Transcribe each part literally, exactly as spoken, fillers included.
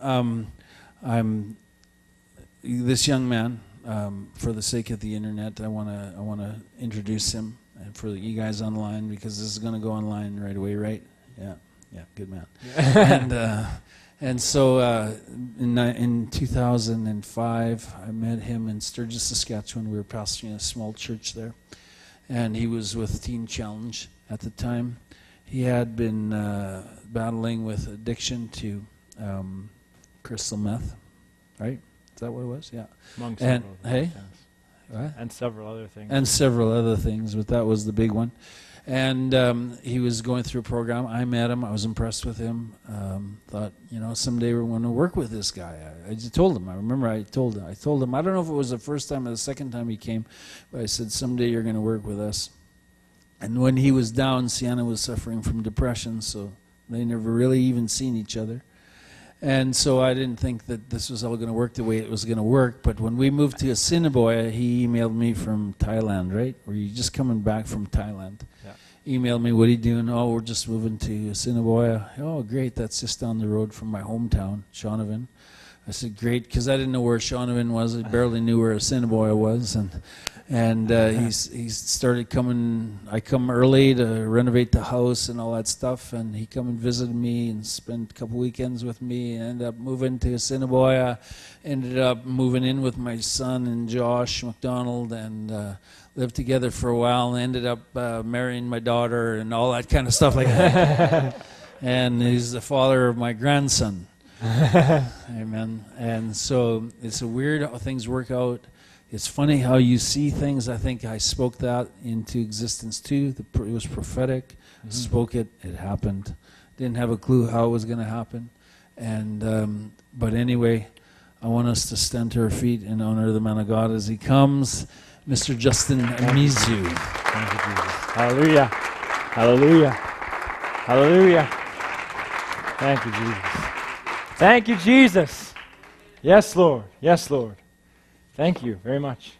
um, I'm this young man. Um, for the sake of the internet, I want to I want to introduce him, and for you guys online, because this is going to go online right away, right? Yeah, yeah, good man. and uh, and so uh, in in two thousand five, I met him in Sturgis, Saskatchewan. We were pastoring a small church there, and he was with Teen Challenge at the time. He had been uh, battling with addiction to um, crystal meth, right? Is that what it was? Yeah. Among and several hey, things. what? And several other things. And several other things, but that was the big one. And um, he was going through a program. I met him. I was impressed with him. Um, thought, you know, someday we're going to work with this guy. I, I just told him. I remember I told him. I told him. I don't know if it was the first time or the second time he came, but I said, someday you're going to work with us. And when he was down, Sienna was suffering from depression, so they never really even seen each other. And so I didn't think that this was all going to work the way it was going to work. But when we moved to Assiniboia, he emailed me from Thailand, right? Were you just coming back from Thailand? Yeah. Emailed me, what are you doing? Oh, we're just moving to Assiniboia. Oh, great. That's just down the road from my hometown, Shaunavon. I said, great, because I didn't know where Shaunavon was. I barely knew where Assiniboia was. And and uh, he's, he started coming. I come early to renovate the house and all that stuff. And he come and visited me and spent a couple weekends with me. And ended up moving to Assiniboia. Ended up moving in with my son and Josh McDonald and uh, lived together for a while. And ended up uh, marrying my daughter and all that kind of stuff like that. And he's the father of my grandson. Amen. And so it's a weird how things work out. It's funny how you see things. I think I spoke that into existence too. The, it was prophetic. Mm-hmm. Spoke it. It happened. Didn't have a clue how it was going to happen. And um, but anyway, I want us to stand to our feet and honor the man of God as he comes, Mister Justin Amizu. Thank you, Jesus. Hallelujah. Hallelujah. Hallelujah. Thank you, Jesus. Thank you, Jesus. Yes, Lord. Yes, Lord. Thank you very much.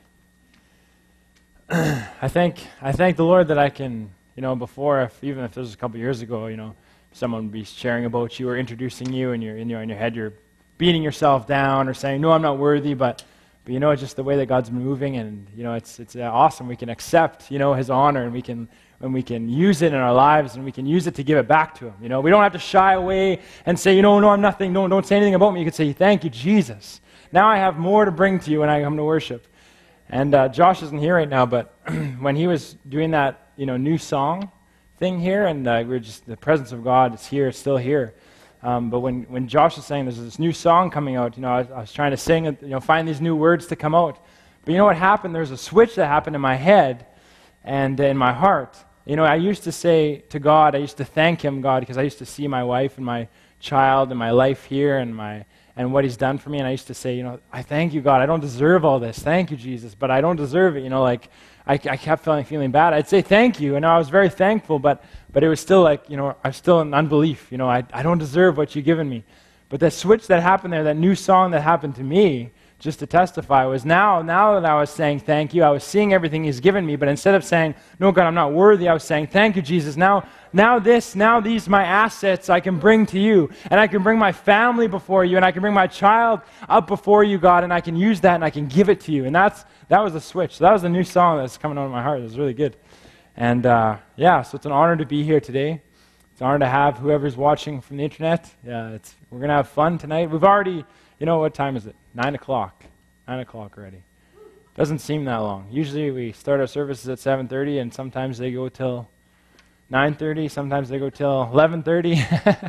I thank I thank the Lord that I can, you know, before, if, even if this was a couple years ago, you know, someone would be sharing about you or introducing you, and you're in your in your head, you're beating yourself down or saying, "No, I'm not worthy." But, but you know, it's just the way that God's been moving, and you know, it's it's uh, awesome. We can accept, you know, His honor, and we can. And we can use it in our lives, and we can use it to give it back to Him. You know, we don't have to shy away and say, you know, no, I'm nothing. No, don't say anything about me. You can say, thank you, Jesus. Now I have more to bring to you when I come to worship. And uh, Josh isn't here right now, but when he was doing that, you know, new song thing here, and uh, we we're just the presence of God is here, it's still here. Um, but when when Josh was saying there's this new song coming out, you know, I, I was trying to sing, you know, find these new words to come out. But you know what happened? There was a switch that happened in my head and in my heart. You know, I used to say to God, I used to thank Him, God, because I used to see my wife and my child and my life here and my and what He's done for me, and I used to say, you know, I thank you, God. I don't deserve all this. Thank you, Jesus, but I don't deserve it. You know, like I, I kept feeling feeling bad. I'd say thank you, and I was very thankful, but but it was still like, you know, I'm still in unbelief. You know, I I don't deserve what you've given me. But that switch that happened there, that new song that happened to me, just to testify, was now, now that I was saying thank you, I was seeing everything He's given me, but instead of saying, no, God, I'm not worthy, I was saying, thank you, Jesus. Now, now this, now these, my assets I can bring to you, and I can bring my family before you, and I can bring my child up before you, God, and I can use that, and I can give it to you. And that's that was the switch. So that was the new song that's coming out of my heart. It was really good. And uh, yeah, so it's an honor to be here today. It's an honor to have whoever's watching from the internet. Yeah, it's we're going to have fun tonight. We've already... You know, what time is it? Nine o'clock. Nine o'clock already. Doesn't seem that long. Usually we start our services at seven thirty, and sometimes they go till nine thirty. Sometimes they go till eleven thirty.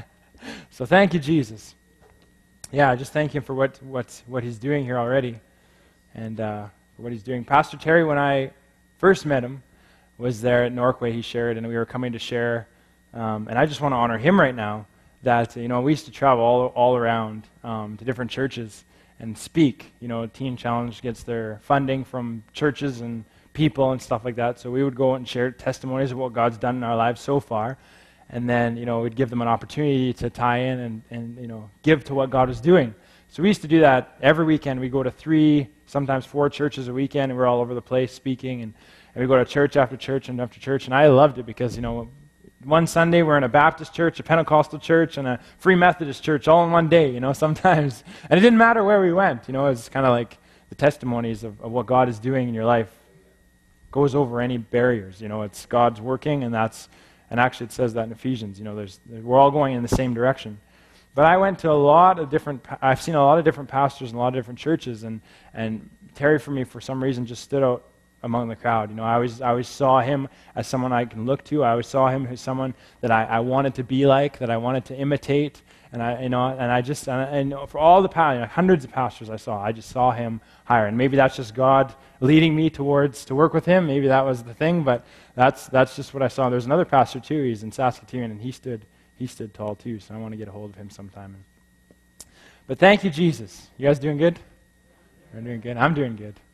So thank you, Jesus. Yeah, just thank Him for what what what He's doing here already, and uh, for what He's doing. Pastor Terry, when I first met him, was there at Norquay. He shared, and we were coming to share. Um, and I just want to honor him right now. That, you know, we used to travel all all around um, to different churches and speak. You know, Teen Challenge gets their funding from churches and people and stuff like that. So we would go out and share testimonies of what God's done in our lives so far. And then, you know, we'd give them an opportunity to tie in and, and you know, give to what God was doing. So we used to do that every weekend. We go to three, sometimes four churches a weekend, and we're all over the place speaking. And, and we go to church after church and after church. And I loved it because, you know, one Sunday we're in a Baptist church, a Pentecostal church, and a Free Methodist church all in one day, you know, sometimes. And it didn't matter where we went, you know, it's kind of like the testimonies of, of what God is doing in your life goes over any barriers, you know, it's God's working, and that's, and actually it says that in Ephesians, you know, there's, we're all going in the same direction. But I went to a lot of different, I've seen a lot of different pastors in a lot of different churches, and, and Terry, for me, for some reason, just stood out among the crowd. You know, I always, I always saw him as someone I can look to. I always saw him as someone that I, I wanted to be like, that I wanted to imitate. And I, you know, and I just, and, I, and for all the pastors, you know, hundreds of pastors I saw, I just saw him higher. And maybe that's just God leading me towards to work with him. Maybe that was the thing, but that's that's just what I saw. There's another pastor too. He's in Saskatoon, and he stood he stood tall too. So I want to get a hold of him sometime. But thank you, Jesus. You guys doing good? You're doing good. I'm doing good.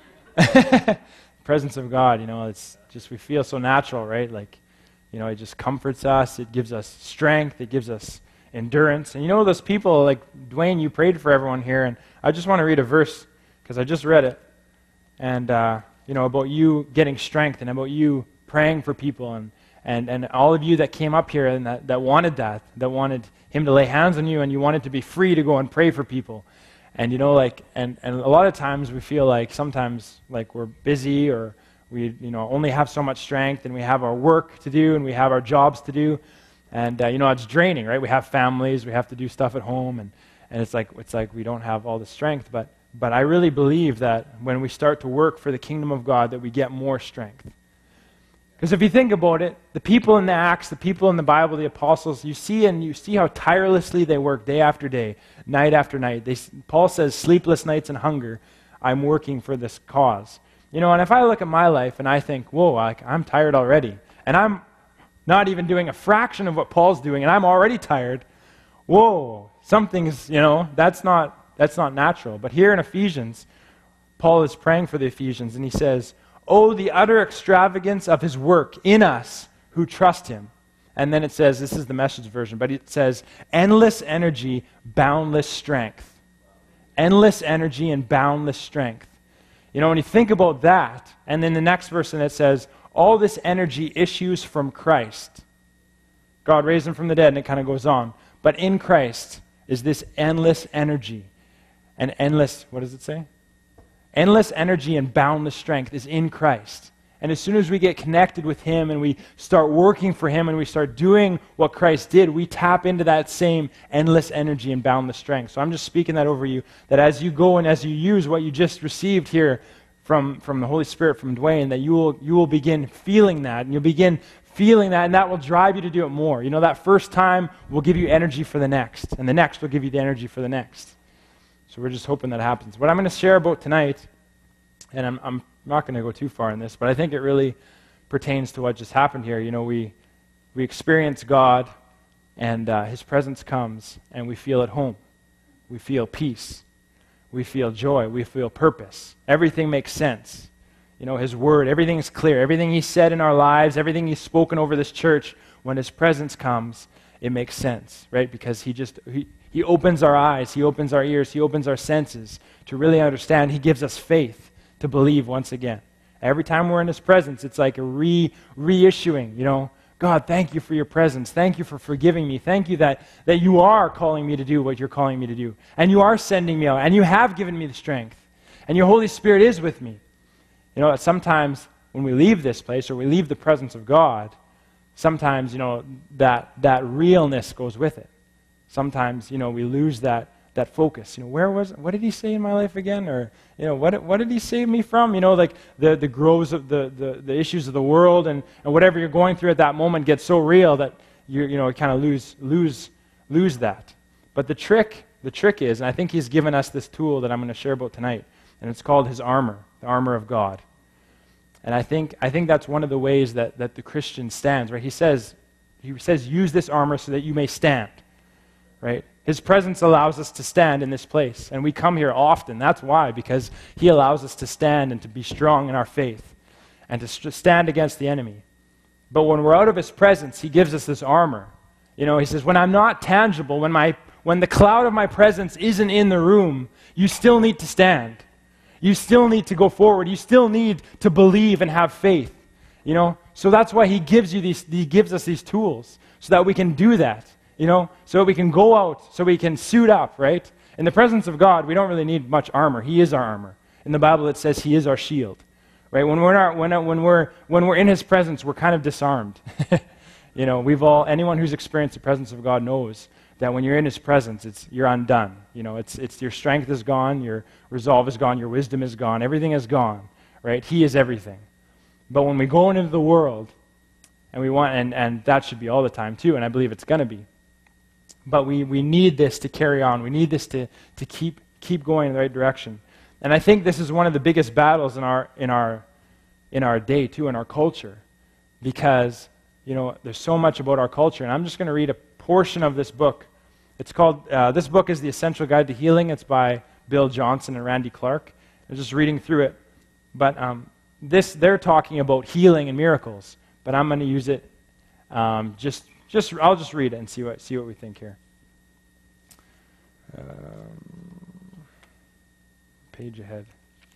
Presence of God, you know, it's just, we feel so natural, right? Like, you know, it just comforts us. It gives us strength. It gives us endurance. And you know, those people, like Dwayne, you prayed for everyone here, and I just want to read a verse because I just read it. And, uh, you know, about you getting strength and about you praying for people, and, and, and all of you that came up here and that, that wanted that, that wanted him to lay hands on you, and you wanted to be free to go and pray for people. And, you know, like, and, and a lot of times we feel like sometimes like we're busy, or we, you know, only have so much strength, and we have our work to do, and we have our jobs to do. And, uh, you know, it's draining, right? We have families, we have to do stuff at home, and, and it's like it's like we don't have all the strength. But, but I really believe that when we start to work for the kingdom of God, that we get more strength. Because if you think about it, the people in the Acts, the people in the Bible, the apostles, you see and you see how tirelessly they work day after day, night after night. They, Paul says, sleepless nights and hunger, I'm working for this cause. You know, and if I look at my life and I think, whoa, I, I'm tired already, and I'm not even doing a fraction of what Paul's doing, and I'm already tired, whoa, something's, you know, that's not, that's not natural. But here in Ephesians, Paul is praying for the Ephesians, and he says, oh, the utter extravagance of his work in us who trust him. And then it says, this is the Message version, but it says, endless energy, boundless strength. Endless energy and boundless strength. You know, when you think about that, and then the next verse, and it says, all this energy issues from Christ. God raised him from the dead, and it kind of goes on. But in Christ is this endless energy. And endless, what does it say? Endless energy and boundless strength is in Christ. And as soon as we get connected with him and we start working for him and we start doing what Christ did, we tap into that same endless energy and boundless strength. So I'm just speaking that over you, that as you go and as you use what you just received here from, from the Holy Spirit, from Dwayne, that you will, you will begin feeling that, and you'll begin feeling that, and that will drive you to do it more. You know, that first time will give you energy for the next, and the next will give you the energy for the next. So we're just hoping that happens. What I'm going to share about tonight, and I'm, I'm not going to go too far in this, but I think it really pertains to what just happened here. You know, we we experience God, and uh, his presence comes, and we feel at home. We feel peace. We feel joy. We feel purpose. Everything makes sense. You know, his word, everything is clear. Everything he said in our lives, everything he's spoken over this church, when his presence comes, it makes sense, right? Because he just... He, He opens our eyes, he opens our ears, he opens our senses to really understand. He gives us faith to believe once again. Every time we're in his presence, it's like a re, reissuing, you know. God, thank you for your presence. Thank you for forgiving me. Thank you that, that you are calling me to do what you're calling me to do. And you are sending me out, and you have given me the strength. And your Holy Spirit is with me. You know, sometimes when we leave this place or we leave the presence of God, sometimes, you know, that, that realness goes with it. Sometimes, you know, we lose that that focus. You know, where was, what did he say in my life again? Or, you know, what what did he save me from? You know, like the the grows of the, the, the issues of the world and, and whatever you're going through at that moment gets so real that you you know kind of lose lose lose that. But the trick the trick is, and I think he's given us this tool that I'm going to share about tonight, and it's called his armor, the armor of God. And I think I think that's one of the ways that that the Christian stands. Right? He says he says use this armor so that you may stand. Right? His presence allows us to stand in this place, and we come here often. That's why, because he allows us to stand and to be strong in our faith and to st- stand against the enemy. But when we're out of his presence, he gives us this armor. You know, he says, when I'm not tangible, when my when the cloud of my presence isn't in the room, you still need to stand. You still need to go forward. You still need to believe and have faith. You know, so that's why he gives you these, he gives us these tools so that we can do that, you know, so we can go out, so we can suit up, right? In the presence of God, we don't really need much armor. He is our armor. In the Bible, it says he is our shield, right? When we're not, when, when we're when we're in his presence, we're kind of disarmed. You know, we've all, anyone who's experienced the presence of God knows that when you're in his presence, it's you're undone. You know, it's it's your strength is gone, your resolve is gone, your wisdom is gone, everything is gone, right? He is everything. But when we go into the world, and we want, and, and that should be all the time too, and I believe it's going to be. But we, we need this to carry on. We need this to, to keep keep going in the right direction. And I think this is one of the biggest battles in our in our in our day too, in our culture, because you know there's so much about our culture. And I'm just going to read a portion of this book. It's called. Uh, this book is The Essential Guide to Healing. It's by Bill Johnson and Randy Clark. I'm just reading through it, but um, this they're talking about healing and miracles. But I'm going to use it. Um, just just I'll just read it and see what see what we think here. Um, page ahead.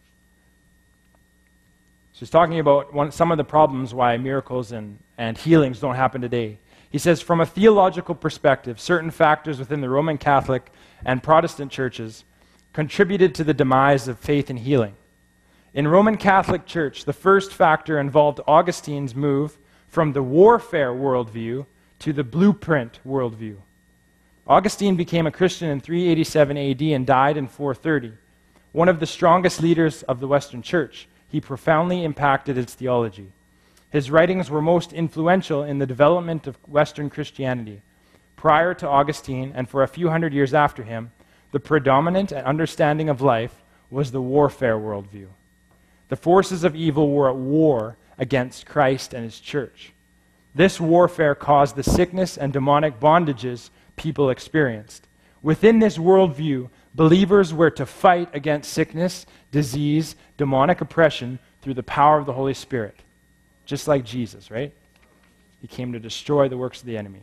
So he's talking about one, some of the problems why miracles and, and healings don't happen today. He says, from a theological perspective, certain factors within the Roman Catholic and Protestant churches contributed to the demise of faith and healing. In Roman Catholic Church, the first factor involved Augustine's move from the warfare worldview to the blueprint worldview. Augustine became a Christian in three eighty-seven A D and died in four thirty. One of the strongest leaders of the Western Church, he profoundly impacted its theology. His writings were most influential in the development of Western Christianity. Prior to Augustine, and for a few hundred years after him, the predominant understanding of life was the warfare worldview. The forces of evil were at war against Christ and his church. This warfare caused the sickness and demonic bondages people experienced. Within this worldview, believers were to fight against sickness, disease, demonic oppression through the power of the Holy Spirit. Just like Jesus, right? He came to destroy the works of the enemy.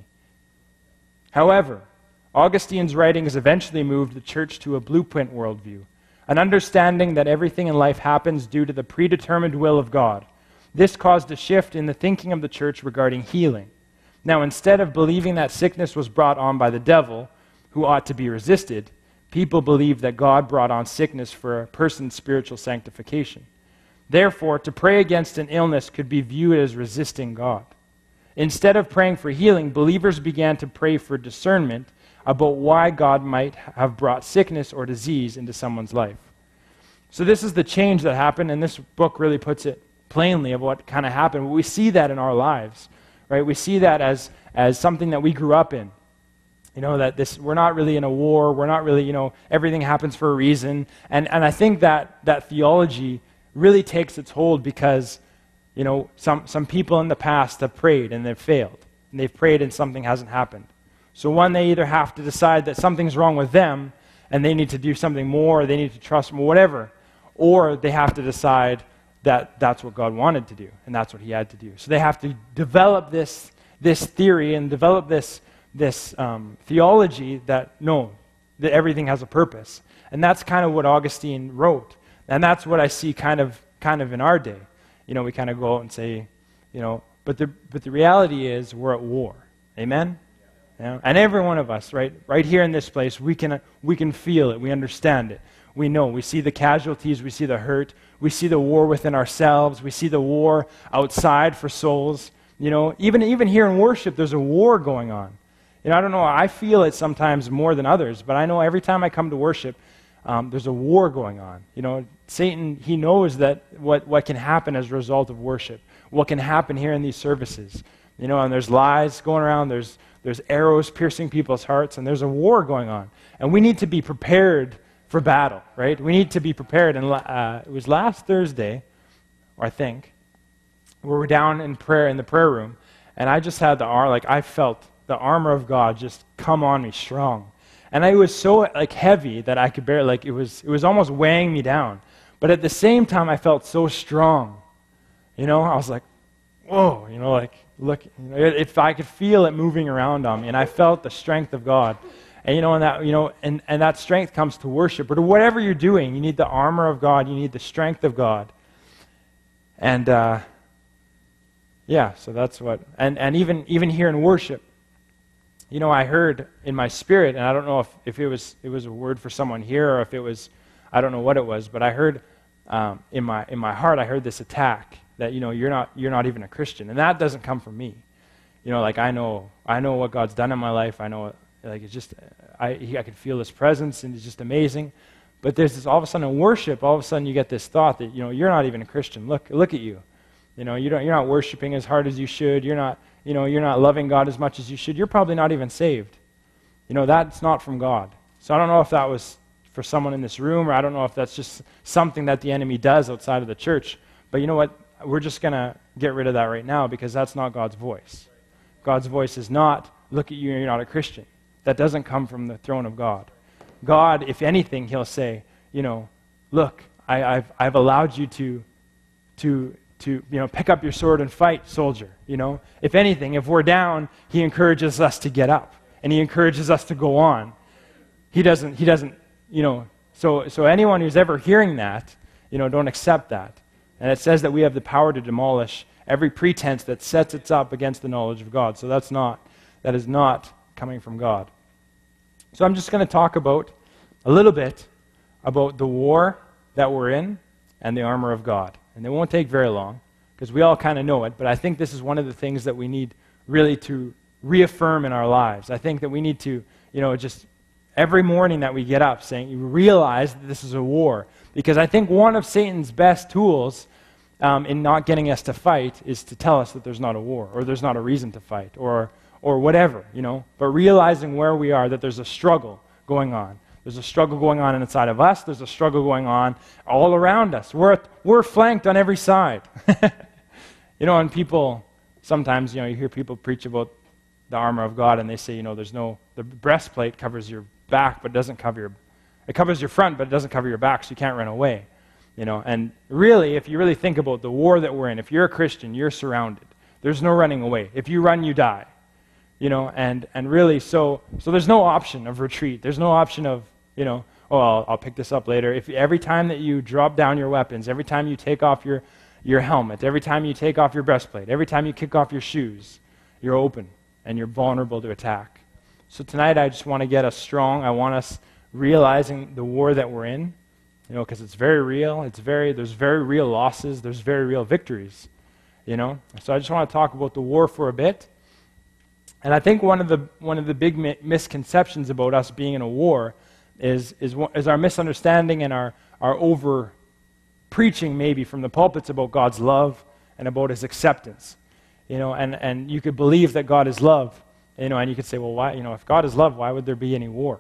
However, Augustine's writings eventually moved the church to a blueprint worldview, an understanding that everything in life happens due to the predetermined will of God. This caused a shift in the thinking of the church regarding healing. Now, instead of believing that sickness was brought on by the devil, who ought to be resisted, people believed that God brought on sickness for a person's spiritual sanctification. Therefore, to pray against an illness could be viewed as resisting God. Instead of praying for healing, believers began to pray for discernment about why God might have brought sickness or disease into someone's life. So this is the change that happened, and this book really puts it plainly of what kind of happened. We see that in our lives, right? We see that as, as something that we grew up in. You know, that this we're not really in a war, we're not really, you know, everything happens for a reason. And and I think that that theology really takes its hold because, you know, some, some people in the past have prayed and they've failed. And they've prayed and something hasn't happened. So one, they either have to decide that something's wrong with them and they need to do something more, or they need to trust more, whatever. Or they have to decide that that's what God wanted to do and that's what he had to do. So they have to develop this, this theory and develop this this um, theology that, no, that everything has a purpose. And that's kind of what Augustine wrote. And that's what I see kind of kind of in our day. You know, we kind of go out and say, you know, but the but the reality is we're at war. Amen? Yeah. And every one of us, right, right here in this place, we can we can feel it. We understand it. We know. We see the casualties. We see the hurt. We see the war within ourselves. We see the war outside for souls. You know, even even here in worship, there's a war going on. You know, I don't know, I feel it sometimes more than others, but I know every time I come to worship, um, there's a war going on. You know, Satan, he knows that what, what can happen as a result of worship, what can happen here in these services. You know, and there's lies going around, there's, there's arrows piercing people's hearts, and there's a war going on. And we need to be prepared for battle, right? We need to be prepared. And uh, it was last Thursday, or I think, we were down in prayer in the prayer room, and I just had the arm, like I felt the armor of God just come on me strong. And it was so like heavy that I could bear, like it was it was almost weighing me down. But at the same time, I felt so strong. You know, I was like, whoa, you know, like, look, you know, if I could feel it moving around on me, and I felt the strength of God. And you know, and that, you know, and, and that strength comes to worship. But whatever you're doing, you need the armor of God, you need the strength of God. And uh Yeah, so that's what, and, and even even here in worship, you know, I heard in my spirit, and I don't know if, if it was it was a word for someone here or if it was, I don't know what it was, but I heard um, in my in my heart, I heard this attack that, you know, you're not you're not even a Christian, and that doesn't come from me. You know, like I know I know what God's done in my life. I know, like it's just I I could feel His presence, and it's just amazing. But there's this all of a sudden in worship, all of a sudden you get this thought that, you know, you're not even a Christian. Look look at you. You know, you don't, you're not worshiping as hard as you should. You're not, you know, you're not loving God as much as you should. You're probably not even saved. You know, that's not from God. So I don't know if that was for someone in this room, or I don't know if that's just something that the enemy does outside of the church. But you know what? We're just going to get rid of that right now, because that's not God's voice. God's voice is not, look at you, you're not a Christian. That doesn't come from the throne of God. God, if anything, He'll say, you know, look, I, I've, I've allowed you to, to, to, you know, pick up your sword and fight, soldier, you know. If anything, if we're down, He encourages us to get up, and He encourages us to go on. He doesn't, he doesn't, you know, so, so anyone who's ever hearing that, you know, don't accept that. And it says that we have the power to demolish every pretense that sets itself up against the knowledge of God. So that's not, that is not coming from God. So I'm just going to talk about, a little bit, about the war that we're in and the armor of God. And it won't take very long, because we all kind of know it, but I think this is one of the things that we need really to reaffirm in our lives. I think that we need to, you know, just every morning that we get up saying, you realize that this is a war. Because I think one of Satan's best tools um, in not getting us to fight is to tell us that there's not a war, or there's not a reason to fight, or or whatever, you know. But realizing where we are, that there's a struggle going on. There's a struggle going on inside of us. There's a struggle going on all around us. We're, we're flanked on every side. You know, and people, sometimes, you know, you hear people preach about the armor of God, and they say, you know, there's no, the breastplate covers your back, but doesn't cover your, it covers your front, but it doesn't cover your back, so you can't run away. You know, and really, if you really think about the war that we're in, if you're a Christian, you're surrounded. There's no running away. If you run, you die. You know, and, and really, so so there's no option of retreat. There's no option of, you know, oh, I'll, I'll pick this up later. If every time that you drop down your weapons, every time you take off your, your helmet, every time you take off your breastplate, every time you kick off your shoes, you're open and you're vulnerable to attack. So tonight I just want to get us strong. I want us realizing the war that we're in, you know, because it's very real. It's very, there's very real losses. There's very real victories, you know. So I just want to talk about the war for a bit. And I think one of the one of the big mi- misconceptions about us being in a war is is, is our misunderstanding and our, our over preaching maybe from the pulpits about God's love and about His acceptance. You know, and, and you could believe that God is love, you know, and you could say, well, why, you know, if God is love, why would there be any war?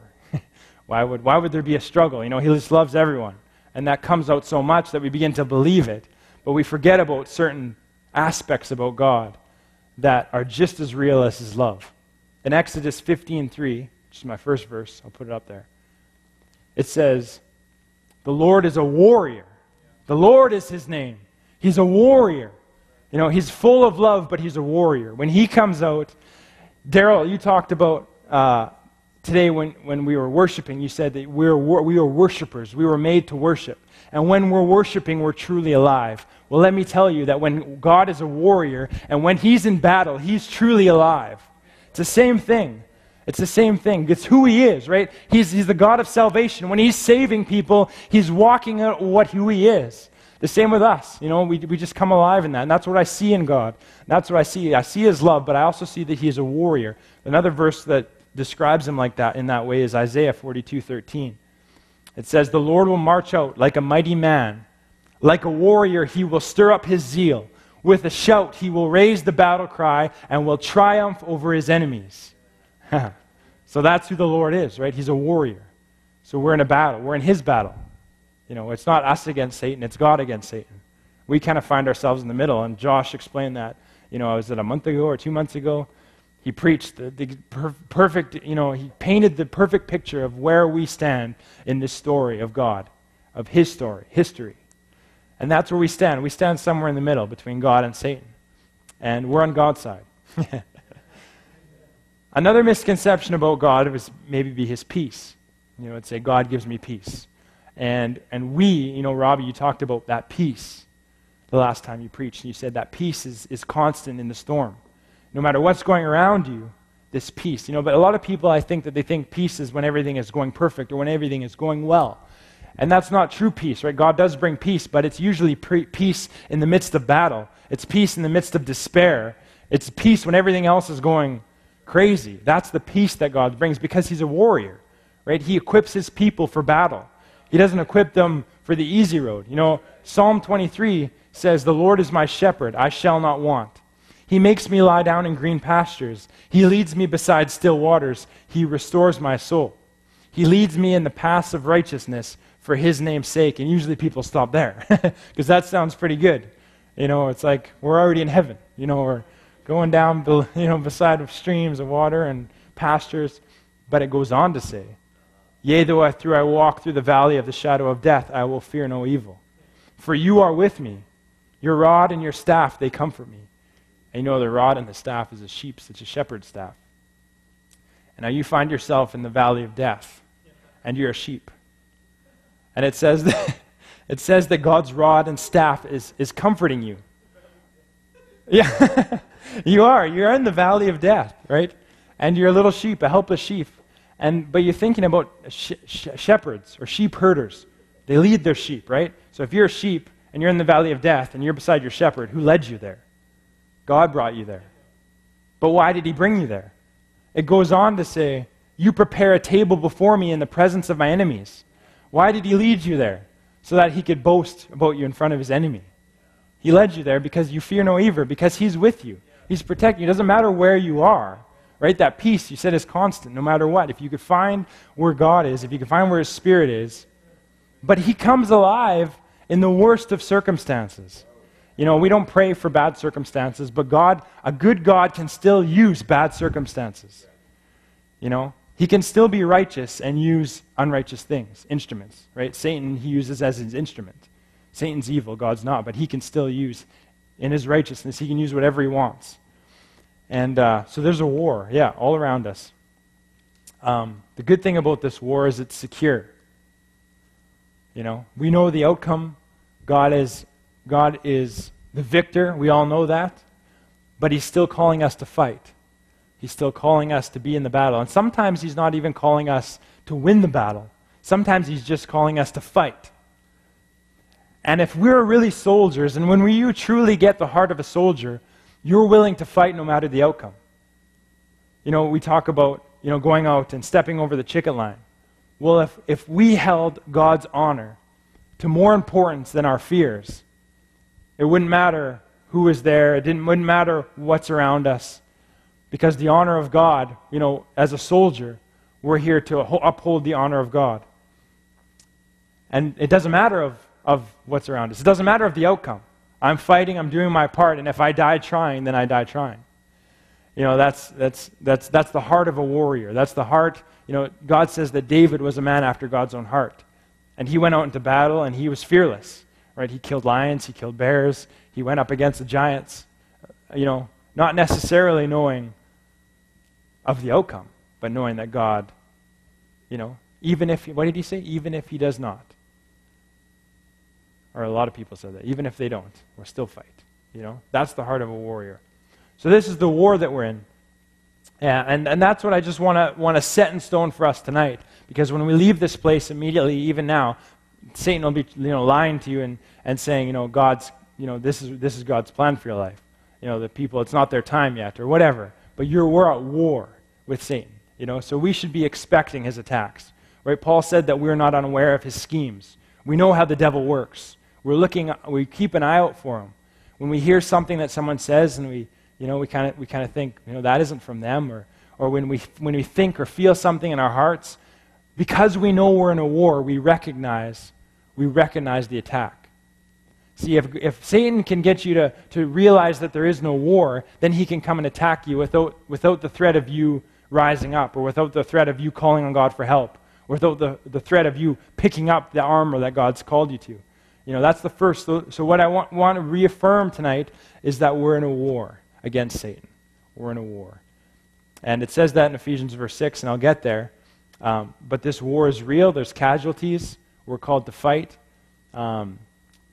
why would why would there be a struggle? You know, He just loves everyone. And that comes out so much that we begin to believe it, but we forget about certain aspects about God that are just as real as His love. In Exodus fifteen three, which is my first verse, I'll put it up there, it says, the Lord is a warrior. The Lord is His name. He's a warrior. You know, He's full of love, but He's a warrior. When He comes out, Daryl, you talked about uh, today when, when we were worshiping, you said that we're, we are worshipers. We were made to worship. And when we're worshiping, we're truly alive. Well, let me tell you that when God is a warrior and when He's in battle, He's truly alive. It's the same thing. It's the same thing. It's who He is, right? He's, he's the God of salvation. When He's saving people, He's walking out what who He is. The same with us. You know, we, we just come alive in that. And that's what I see in God. That's what I see. I see His love, but I also see that He is a warrior. Another verse that describes Him like that, in that way, is Isaiah forty-two thirteen. It says, the Lord will march out like a mighty man. Like a warrior, He will stir up His zeal. With a shout, He will raise the battle cry and will triumph over His enemies. So that's who the Lord is, right? He's a warrior. So we're in a battle. We're in His battle. You know, it's not us against Satan. It's God against Satan. We kind of find ourselves in the middle. And Josh explained that, you know, was it a month ago or two months ago? He preached the, the per- perfect, you know, he painted the perfect picture of where we stand in this story of God, of His story, history. And that's where we stand. We stand somewhere in the middle between God and Satan. And we're on God's side. Another misconception about God was maybe be His peace. You know, it'd say, God gives me peace. And and we, you know, Robbie, you talked about that peace. the last time you preached, and you said that peace is, is constant in the storm. No matter what's going around you, this peace. You know, but a lot of people, I think that they think peace is when everything is going perfect or when everything is going well. And that's not true peace, right? God does bring peace, but it's usually pre- peace in the midst of battle. It's peace in the midst of despair. It's peace when everything else is going crazy. That's the peace that God brings because he's a warrior, right? He equips his people for battle. He doesn't equip them for the easy road. You know, Psalm twenty-three says, "The Lord is my shepherd, I shall not want. He makes me lie down in green pastures. He leads me beside still waters. He restores my soul. He leads me in the paths of righteousness for his name's sake." And usually people stop there because that sounds pretty good. You know, it's like we're already in heaven. You know, we're going down, you know, beside of streams of water and pastures. But it goes on to say, "Yea, though I through I walk through the valley of the shadow of death, I will fear no evil. For you are with me. Your rod and your staff, they comfort me." And you know the rod and the staff is a sheep's, it's a shepherd's staff. And now you find yourself in the valley of death, and you're a sheep. And it says that, it says that God's rod and staff is, is comforting you. Yeah, you are. You're in the valley of death, right? And you're a little sheep, a helpless sheep. And but you're thinking about sh- sh- shepherds or sheep herders. They lead their sheep, right? So if you're a sheep and you're in the valley of death and you're beside your shepherd, who led you there? God brought you there. But why did he bring you there? It goes on to say, "You prepare a table before me in the presence of my enemies." Why did he lead you there? So that he could boast about you in front of his enemy. He led you there because you fear no evil, because he's with you. He's protecting you. It doesn't matter where you are, right? That peace, you said, is constant no matter what. If you could find where God is, if you could find where his Spirit is, but he comes alive in the worst of circumstances. You know, we don't pray for bad circumstances, but God, a good God can still use bad circumstances. You know, he can still be righteous and use unrighteous things, instruments, right? Satan, he uses as his instrument. Satan's evil, God's not, but he can still use, in his righteousness, he can use whatever he wants. And uh, so there's a war, yeah, all around us. Um, the good thing about this war is it's secure. You know, we know the outcome. God is God is the victor. We all know that. But he's still calling us to fight. He's still calling us to be in the battle. And sometimes he's not even calling us to win the battle. Sometimes he's just calling us to fight. And if we're really soldiers, and when we, you truly get the heart of a soldier, you're willing to fight no matter the outcome. You know, we talk about, you know, going out and stepping over the chicken line. Well, if, if we held God's honor to more importance than our fears, it wouldn't matter who was there. It didn't, wouldn't matter what's around us. Because the honor of God, you know, as a soldier, we're here to uphold the honor of God. And it doesn't matter of, of what's around us. It doesn't matter of the outcome. I'm fighting, I'm doing my part, and if I die trying, then I die trying. You know, that's, that's, that's, that's the heart of a warrior. That's the heart, you know, God says that David was a man after God's own heart. And he went out into battle, and he was fearless. Right, he killed lions, he killed bears, he went up against the giants, you know, not necessarily knowing of the outcome, but knowing that God, you know, even if, what did he say? Even if he does not. Or a lot of people said that. Even if they don't, we'll still fight. You know, that's the heart of a warrior. So this is the war that we're in. Yeah, and, and that's what I just want to want to set in stone for us tonight. Because when we leave this place immediately, even now, Satan will be, you know, lying to you and, and saying, you know, God's, you know, this is this is God's plan for your life. You know, the people, it's not their time yet, or whatever. But you're we're at war with Satan. You know, so we should be expecting his attacks. Right? Paul said that we're not unaware of his schemes. We know how the devil works. We're looking, we keep an eye out for him. When we hear something that someone says, and we, you know, we kind of we kind of think, you know, that isn't from them, or or when we when we think or feel something in our hearts, because we know we're in a war, we recognize. We recognize the attack. See, if, if Satan can get you to, to realize that there is no war, then he can come and attack you without, without the threat of you rising up, or without the threat of you calling on God for help, or without the, the threat of you picking up the armor that God's called you to. You know, that's the first. So, so what I want, want to reaffirm tonight is that we're in a war against Satan. We're in a war. And it says that in Ephesians verse six, and I'll get there. Um, but this war is real. There's casualties. We're called to fight. Um,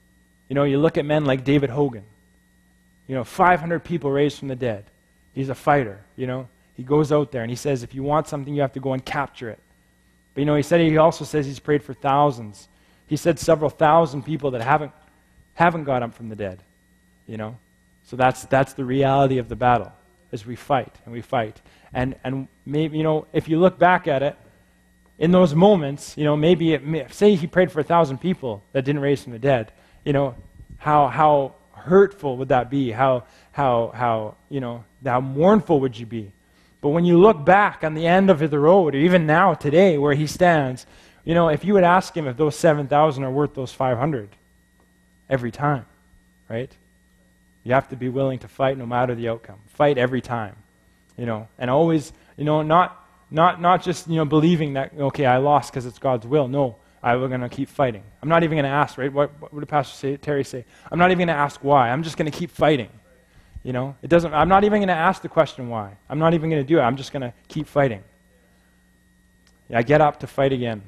You know, you look at men like David Hogan. You know, five hundred people raised from the dead. He's a fighter, you know. He goes out there and he says, if you want something, you have to go and capture it. But, you know, he said he also says he's prayed for thousands. He said several thousand people that haven't haven't got up from the dead, you know. So that's that's the reality of the battle, is we fight and we fight. And and maybe, you know, if you look back at it, in those moments, you know, maybe it may, say he prayed for a thousand people that didn't raise from the dead, you know, how how hurtful would that be? How how how you know how mournful would you be? But when you look back on the end of the road, or even now today where he stands, you know, if you would ask him if those seven thousand are worth those five hundred every time, right? You have to be willing to fight no matter the outcome. Fight every time, you know, and always, you know, not not not just, you know, believing that, okay, I lost because it's God's will. No, I'm going to keep fighting. I'm not even going to ask, right? What, what did Pastor say, Terry say? I'm not even going to ask why. I'm just going to keep fighting. You know, it doesn't. I'm not even going to ask the question why. I'm not even going to do it. I'm just going to keep fighting. Yeah, get up to fight again.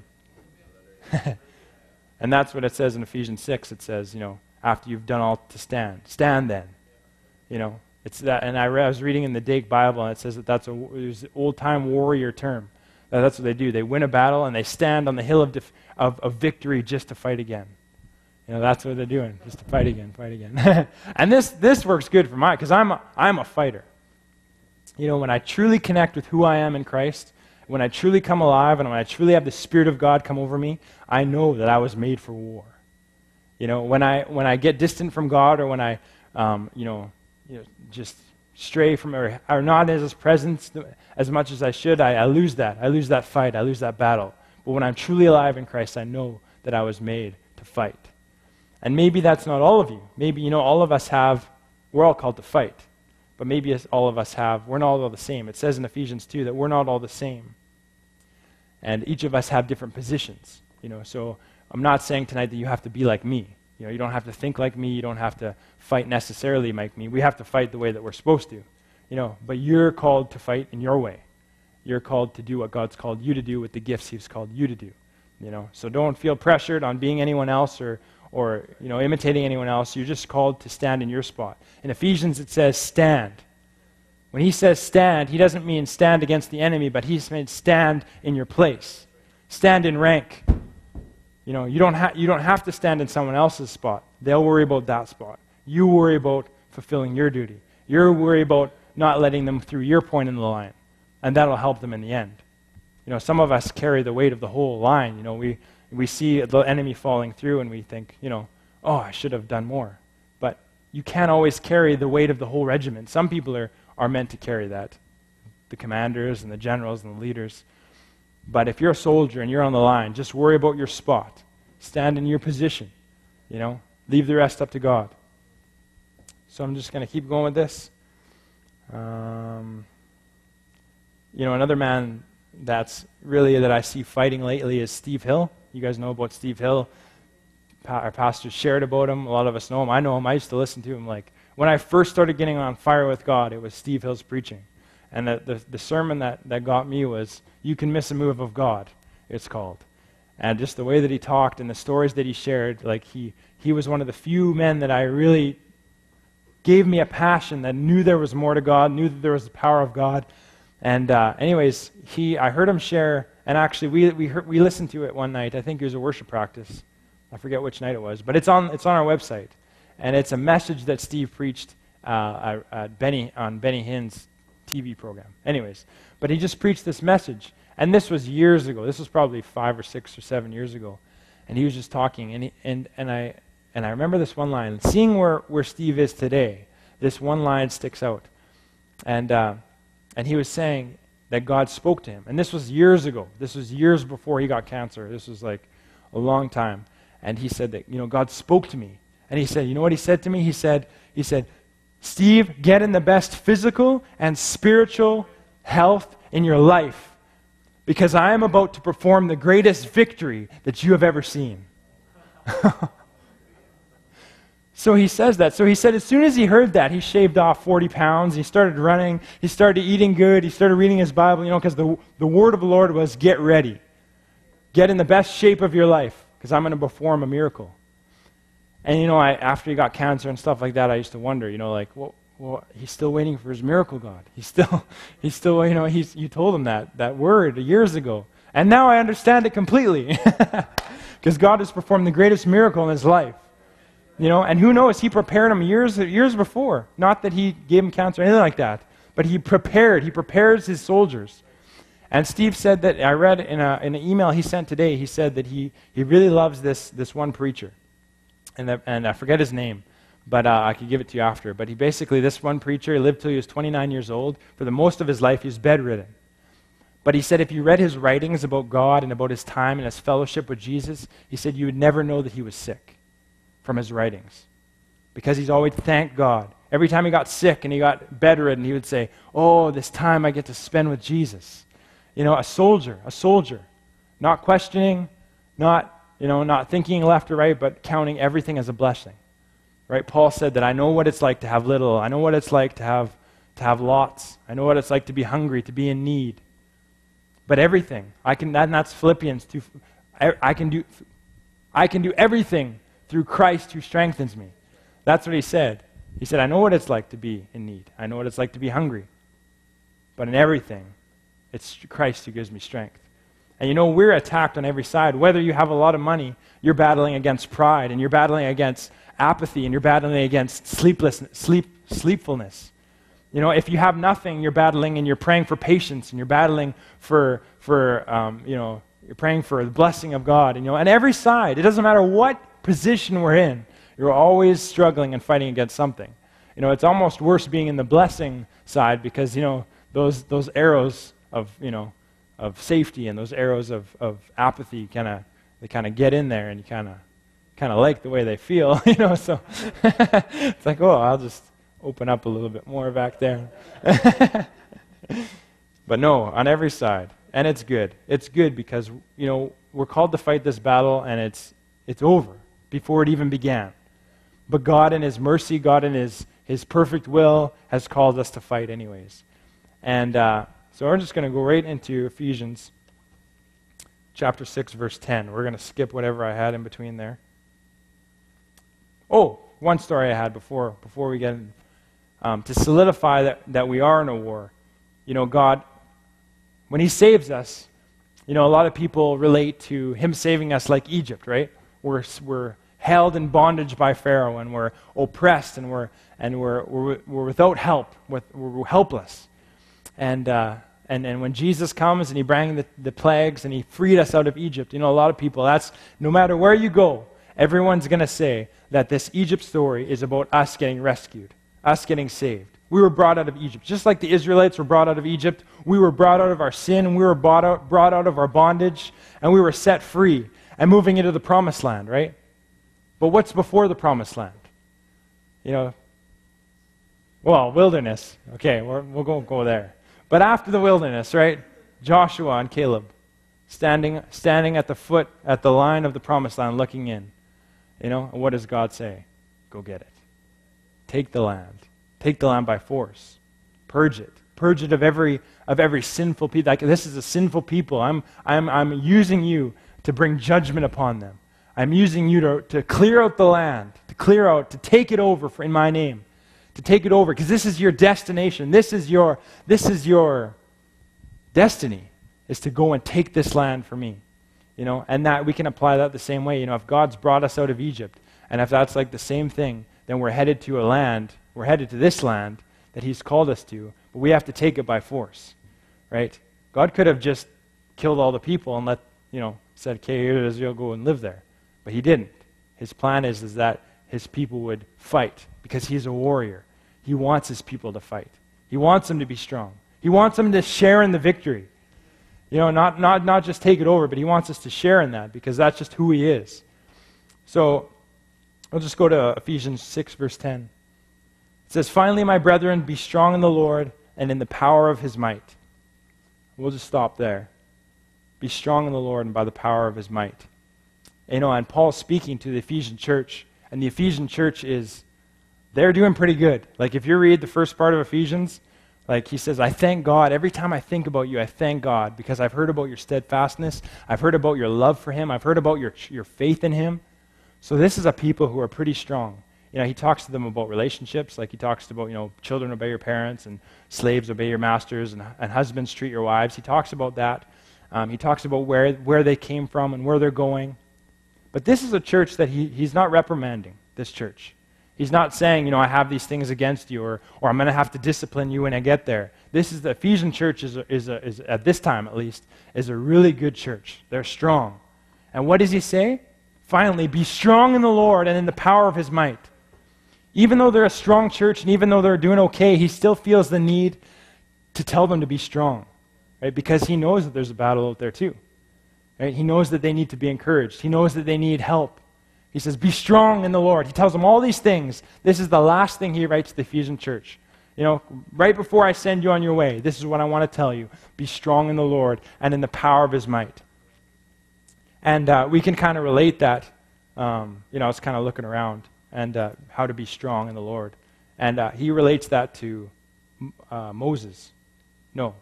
And that's what it says in Ephesians six. It says, you know, after you've done all to stand, stand then. You know, it's that. And I, re- I was reading in the Dake Bible, and it says that that's a an old-time warrior term. That that's what they do. They win a battle, and they stand on the hill of, def- of of victory just to fight again. You know, that's what they're doing, just to fight again, fight again. And this this works good for mine, because I'm a, I'm a fighter. You know, when I truly connect with who I am in Christ, when I truly come alive, and when I truly have the Spirit of God come over me, I know that I was made for war. You know, when I when I get distant from God, or when I, um, you know, you know, just stray from, or, or not as His presence as much as I should, I, I lose that. I lose that fight. I lose that battle. But when I'm truly alive in Christ, I know that I was made to fight. And maybe that's not all of you. Maybe, you know, all of us have, we're all called to fight. But maybe all of us have, we're not all the same. It says in Ephesians two that we're not all the same. And each of us have different positions. You know, so I'm not saying tonight that you have to be like me. You know, you don't have to think like me. You don't have to fight necessarily like me. We have to fight the way that we're supposed to. You know, but you're called to fight in your way. You're called to do what God's called you to do with the gifts He's called you to do. You know, so don't feel pressured on being anyone else, or or, you know, imitating anyone else. You're just called to stand in your spot. In Ephesians, it says stand. When he says stand, he doesn't mean stand against the enemy, but he's meant stand in your place. Stand in rank. You know, you don't, ha- you don't have to stand in someone else's spot. They'll worry about that spot. You worry about fulfilling your duty. You're worried about not letting them through your point in the line, and that'll help them in the end. You know, some of us carry the weight of the whole line. You know, we We see the enemy falling through, and we think, you know, oh, I should have done more. But you can't always carry the weight of the whole regiment. Some people are, are meant to carry that, the commanders and the generals and the leaders. But if you're a soldier and you're on the line, just worry about your spot. Stand in your position, you know. Leave the rest up to God. So I'm just going to keep going with this. Um, you know, another man that's really that I see fighting lately is Steve Hill. You guys know about Steve Hill. Pa- our pastors shared about him. A lot of us know him. I know him. I used to listen to him. Like when I first started getting on fire with God, it was Steve Hill's preaching. And the, the, the sermon that, that got me was, "You Can Miss a Move of God," it's called. And just the way that he talked and the stories that he shared, like he, he was one of the few men that I really gave me a passion, that knew there was more to God, knew that there was the power of God. And uh, anyways, he I heard him share, and actually we we heard, we listened to it one night. I think it was a worship practice. I forget which night it was, but it's on it's on our website, and it's a message that Steve preached uh, at Benny on Benny Hinn's T V program. Anyways, but he just preached this message, and this was years ago. This was probably five or six or seven years ago, and he was just talking, and he, and and I and I remember this one line. Seeing where where Steve is today, this one line sticks out, and. Uh, And he was saying that God spoke to him. And this was years ago. This was years before he got cancer. This was like a long time. And he said that, you know, God spoke to me. And he said, you know what he said to me? He said, he said, "Steve, get in the best physical and spiritual health in your life, because I am about to perform the greatest victory that you have ever seen." So he says that. So he said as soon as he heard that, he shaved off forty pounds. He started running. He started eating good. He started reading his Bible, you know, because the, the word of the Lord was, get ready. Get in the best shape of your life, because I'm going to perform a miracle. And, you know, I, after he got cancer and stuff like that, I used to wonder, you know, like, well, well he's still waiting for his miracle, God. He's still, he's still, you know, he's, you told him that, that word years ago. And now I understand it completely. Because God has performed the greatest miracle in his life. You know, and who knows, he prepared him years, years before. Not that he gave him cancer or anything like that. But he prepared, he prepares his soldiers. And Steve said that, I read in, a, in an email he sent today, he said that he, he really loves this, this one preacher. And, the, and I forget his name, but uh, I could give it to you after. But he basically, this one preacher, he lived till he was twenty-nine years old. For the most of his life, he was bedridden. But he said if you read his writings about God and about his time and his fellowship with Jesus, he said you would never know that he was sick from his writings. Because he's always thanked God. Every time he got sick and he got bedridden, he would say, oh, this time I get to spend with Jesus. You know, a soldier, a soldier. Not questioning, not, you know, not thinking left or right, but counting everything as a blessing. Right? Paul said that I know what it's like to have little. I know what it's like to have, to have lots. I know what it's like to be hungry, to be in need. But everything, I can, and that's Philippians two, I, I can do, I can do everything through Christ who strengthens me. That's what he said. He said, I know what it's like to be in need. I know what it's like to be hungry. But in everything, it's Christ who gives me strength. And you know, we're attacked on every side. Whether you have a lot of money, you're battling against pride, and you're battling against apathy, and you're battling against sleeplessness, sleep, sleepfulness. You know, if you have nothing, you're battling and you're praying for patience, and you're battling for, for um, you know, you're praying for the blessing of God. And, you know, on every side, it doesn't matter what position we're in, you're always struggling and fighting against something. You know, it's almost worse being in the blessing side because, you know, those those arrows of, you know, of safety and those arrows of, of apathy kind of, they kind of get in there and you kind of kind of like the way they feel, you know, so it's like, oh, I'll just open up a little bit more back there. But no, on every side. And it's good. It's good because, you know, we're called to fight this battle and it's it's over before it even began. But God in his mercy, God in his, his perfect will has called us to fight anyways. And uh, so we're just going to go right into Ephesians chapter six, verse ten. We're going to skip whatever I had in between there. Oh, one story I had before before we get in. Um, to solidify that, that we are in a war. You know, God, when he saves us, you know, a lot of people relate to him saving us like Egypt, right? We're, we're held in bondage by Pharaoh, and we're oppressed, and we're, and we're, we're, we're without help, with, we're helpless. And, uh, and, and when Jesus comes and he brought the, the plagues and he freed us out of Egypt, you know, a lot of people, that's, no matter where you go, everyone's going to say that this Egypt story is about us getting rescued. Us getting saved. We were brought out of Egypt. Just like the Israelites were brought out of Egypt, we were brought out of our sin, and we were brought out, brought out of our bondage, and we were set free and moving into the promised land, right? But what's before the promised land? You know, well, wilderness. Okay, we're, we'll go, go there. But after the wilderness, right, Joshua and Caleb standing, standing at the foot, at the line of the promised land, looking in. You know, and what does God say? Go get it. Take the land. Take the land by force. Purge it. Purge it of every of every sinful people. Like, this is a sinful people. I'm I'm I'm using you to bring judgment upon them. I'm using you to, to clear out the land, to clear out, to take it over for, in my name, to take it over, because this is your destination. This is your this is your destiny, is to go and take this land for me. You know, and that we can apply that the same way. You know, if God's brought us out of Egypt, and if that's like the same thing, then we're headed to a land, we're headed to this land that he's called us to, but we have to take it by force, right? God could have just killed all the people and let, you know, said, okay, here Israel, go and live there. But he didn't. His plan is, is that his people would fight because he's a warrior. He wants his people to fight. He wants them to be strong. He wants them to share in the victory. You know, not, not, not just take it over, but he wants us to share in that because that's just who he is. So, I'll just go to Ephesians six, verse ten. It says, finally, my brethren, be strong in the Lord and in the power of his might. We'll just stop there. Be strong in the Lord and by the power of his might. You know, and Paul's speaking to the Ephesian church, and the Ephesian church is, they're doing pretty good. Like, if you read the first part of Ephesians, like he says, I thank God. Every time I think about you, I thank God because I've heard about your steadfastness. I've heard about your love for him. I've heard about your, your faith in him. So this is a people who are pretty strong. You know, he talks to them about relationships, like he talks about, you know, children obey your parents, and slaves obey your masters, and, and husbands treat your wives. He talks about that. Um, he talks about where, where they came from and where they're going. But this is a church that he, he's not reprimanding, this church. He's not saying, you know, I have these things against you, or, or I'm going to have to discipline you when I get there. This is the Ephesian church, is, a, is, a, is at this time at least, is a really good church. They're strong. And what does he say? Finally, be strong in the Lord and in the power of his might. Even though they're a strong church and even though they're doing okay, he still feels the need to tell them to be strong, right? Because he knows that there's a battle out there too. Right? He knows that they need to be encouraged. He knows that they need help. He says, be strong in the Lord. He tells them all these things. This is the last thing he writes to the Ephesian church. You know, right before I send you on your way, this is what I want to tell you. Be strong in the Lord and in the power of his might. And uh, we can kind of relate that. Um, you know, I was kind of looking around and uh, how to be strong in the Lord. And uh, he relates that to uh, Moses. No.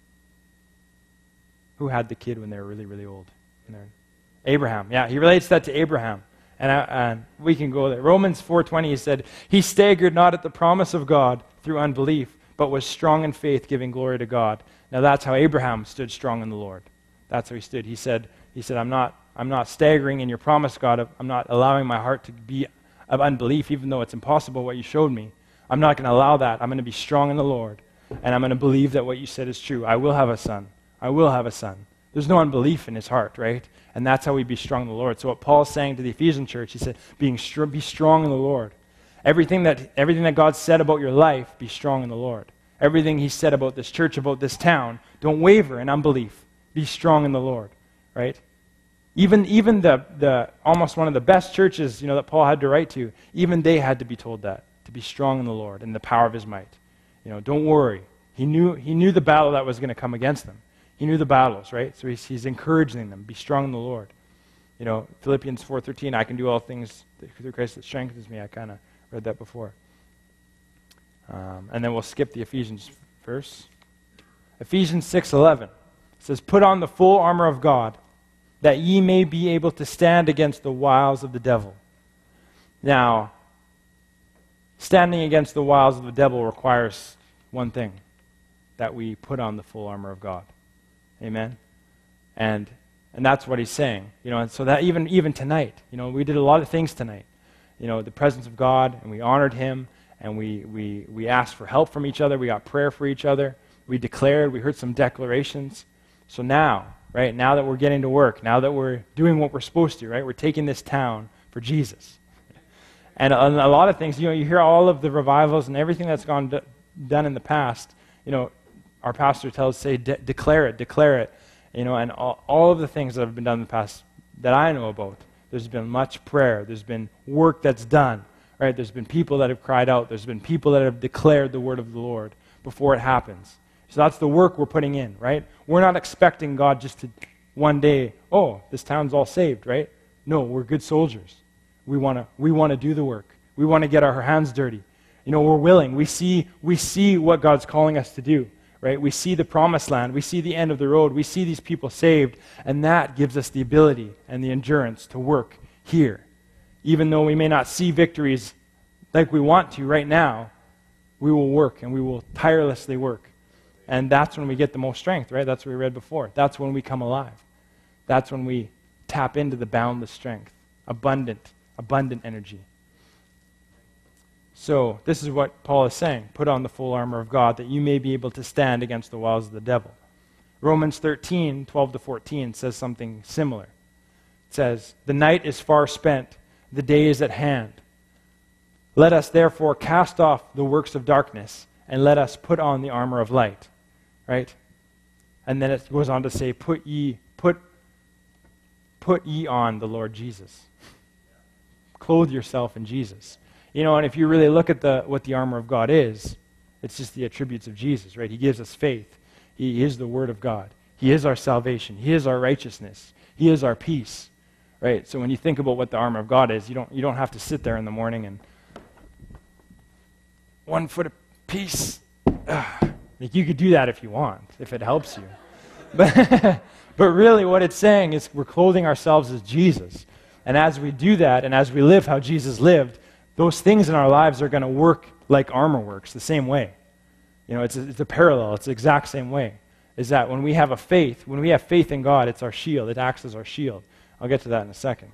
Who had the kid when they were really, really old? Abraham. Yeah, he relates that to Abraham. And, uh, and we can go there. Romans four twenty, he said, he staggered not at the promise of God through unbelief, but was strong in faith, giving glory to God. Now that's how Abraham stood strong in the Lord. That's how he stood. He said, he said, I'm not, I'm not staggering in your promise, God. I'm not allowing my heart to be of unbelief, even though it's impossible what you showed me. I'm not going to allow that. I'm going to be strong in the Lord. And I'm going to believe that what you said is true. I will have a son. I will have a son. There's no unbelief in his heart, right? And that's how we be strong in the Lord. So what Paul's saying to the Ephesian church, he said, being str- be strong in the Lord. Everything that, everything that God said about your life, be strong in the Lord. Everything he said about this church, about this town, don't waver in unbelief. Be strong in the Lord, right? Even, even the, the almost one of the best churches, you know, that Paul had to write to, even they had to be told that, to be strong in the Lord and the power of his might. You know, don't worry. He knew, he knew the battle that was going to come against them. He knew the battles, right? So he's, he's encouraging them, be strong in the Lord. You know, Philippians four thirteen, I can do all things through Christ that strengthens me. I kind of read that before. Um, and then we'll skip the Ephesians verse. Ephesians six eleven says, put on the full armor of God, that ye may be able to stand against the wiles of the devil. Now, standing against the wiles of the devil requires one thing, that we put on the full armor of God. Amen? And and that's what he's saying. You know, and so that even even tonight, you know, we did a lot of things tonight. You know, the presence of God, and we honored him, and we we we asked for help from each other, we got prayer for each other, we declared, we heard some declarations. So now, right, now that we're getting to work, now that we're doing what we're supposed to, right, we're taking this town for Jesus. And a, a lot of things, you know, you hear all of the revivals and everything that's gone d- done in the past, you know, our pastor tells us, say, de- declare it, declare it, you know, and all, all of the things that have been done in the past that I know about, there's been much prayer, there's been work that's done, right? There's been people that have cried out, there's been people that have declared the word of the Lord before it happens. So that's the work we're putting in, right? We're not expecting God just to one day, oh, this town's all saved, right? No, we're good soldiers. We want to we want to do the work. We want to get our hands dirty. You know, we're willing. We see we see what God's calling us to do, right? We see the promised land. We see the end of the road. We see these people saved, and that gives us the ability and the endurance to work here. Even though we may not see victories like we want to right now, we will work and we will tirelessly work. And that's when we get the most strength, right? That's what we read before. That's when we come alive. That's when we tap into the boundless strength, abundant, abundant energy. So this is what Paul is saying. Put on the full armor of God that you may be able to stand against the wiles of the devil. Romans thirteen, twelve to fourteen says something similar. It says, the night is far spent, the day is at hand. Let us therefore cast off the works of darkness, and let us put on the armor of light. Right? And then it goes on to say, put ye, put, put ye on the Lord Jesus. Clothe yourself in Jesus. You know, and if you really look at the what the armor of God is, it's just the attributes of Jesus, right? He gives us faith. He is the Word of God. He is our salvation. He is our righteousness. He is our peace, right? So when you think about what the armor of God is, you don't you don't have to sit there in the morning and one foot of peace. Ugh. Like you could do that if you want, if it helps you. But but really what it's saying is we're clothing ourselves as Jesus. And as we do that, and as we live how Jesus lived, those things in our lives are going to work like armor works, the same way. You know, it's a, it's a parallel. It's the exact same way. Is that when we have a faith, when we have faith in God, it's our shield. It acts as our shield. I'll get to that in a second.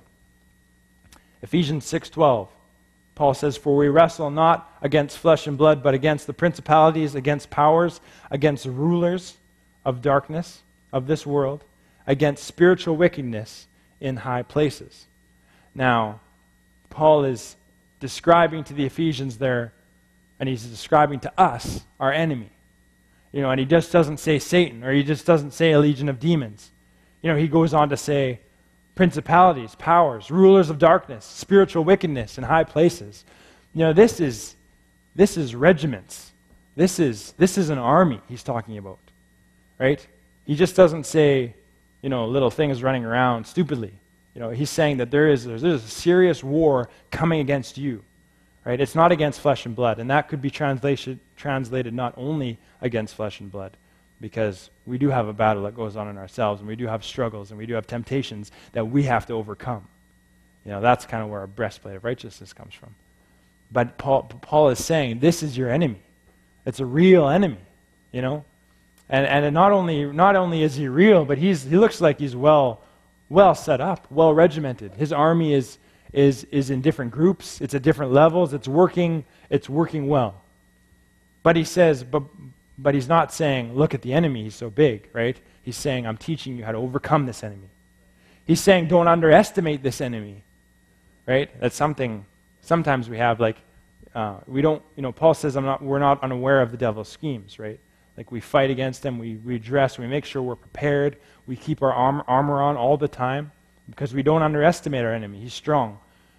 Ephesians six twelve. Paul says, "For we wrestle not against flesh and blood, but against the principalities, against powers, against rulers of darkness of this world, against spiritual wickedness in high places." Now, Paul is describing to the Ephesians there, and he's describing to us, our enemy. You know, and he just doesn't say Satan, or he just doesn't say a legion of demons. You know, he goes on to say principalities, powers, rulers of darkness, spiritual wickedness in high places. You know, this is this is regiments. This is this is an army he's talking about, right? He just doesn't say, you know, little things running around stupidly. You know, he's saying that there is there's a serious war coming against you, right? It's not against flesh and blood, and that could be translation translated not only against flesh and blood, because we do have a battle that goes on in ourselves, and we do have struggles, and we do have temptations that we have to overcome. You know, that's kind of where our breastplate of righteousness comes from. But Paul, Paul is saying, this is your enemy. It's a real enemy, you know? And and not only not only is he real, but he's he looks like he's well well set up, well regimented. His army is is is in different groups, it's at different levels, it's working, it's working well. But he says, but But he's not saying, look at the enemy, he's so big, right? He's saying, I'm teaching you how to overcome this enemy. He's saying, don't underestimate this enemy, right? That's something, sometimes we have, like, uh, we don't, you know, Paul says, I'm not, we're not unaware of the devil's schemes, right? Like, we fight against them, we, we dress, we make sure we're prepared, we keep our armor, armor on all the time, because we don't underestimate our enemy. He's strong.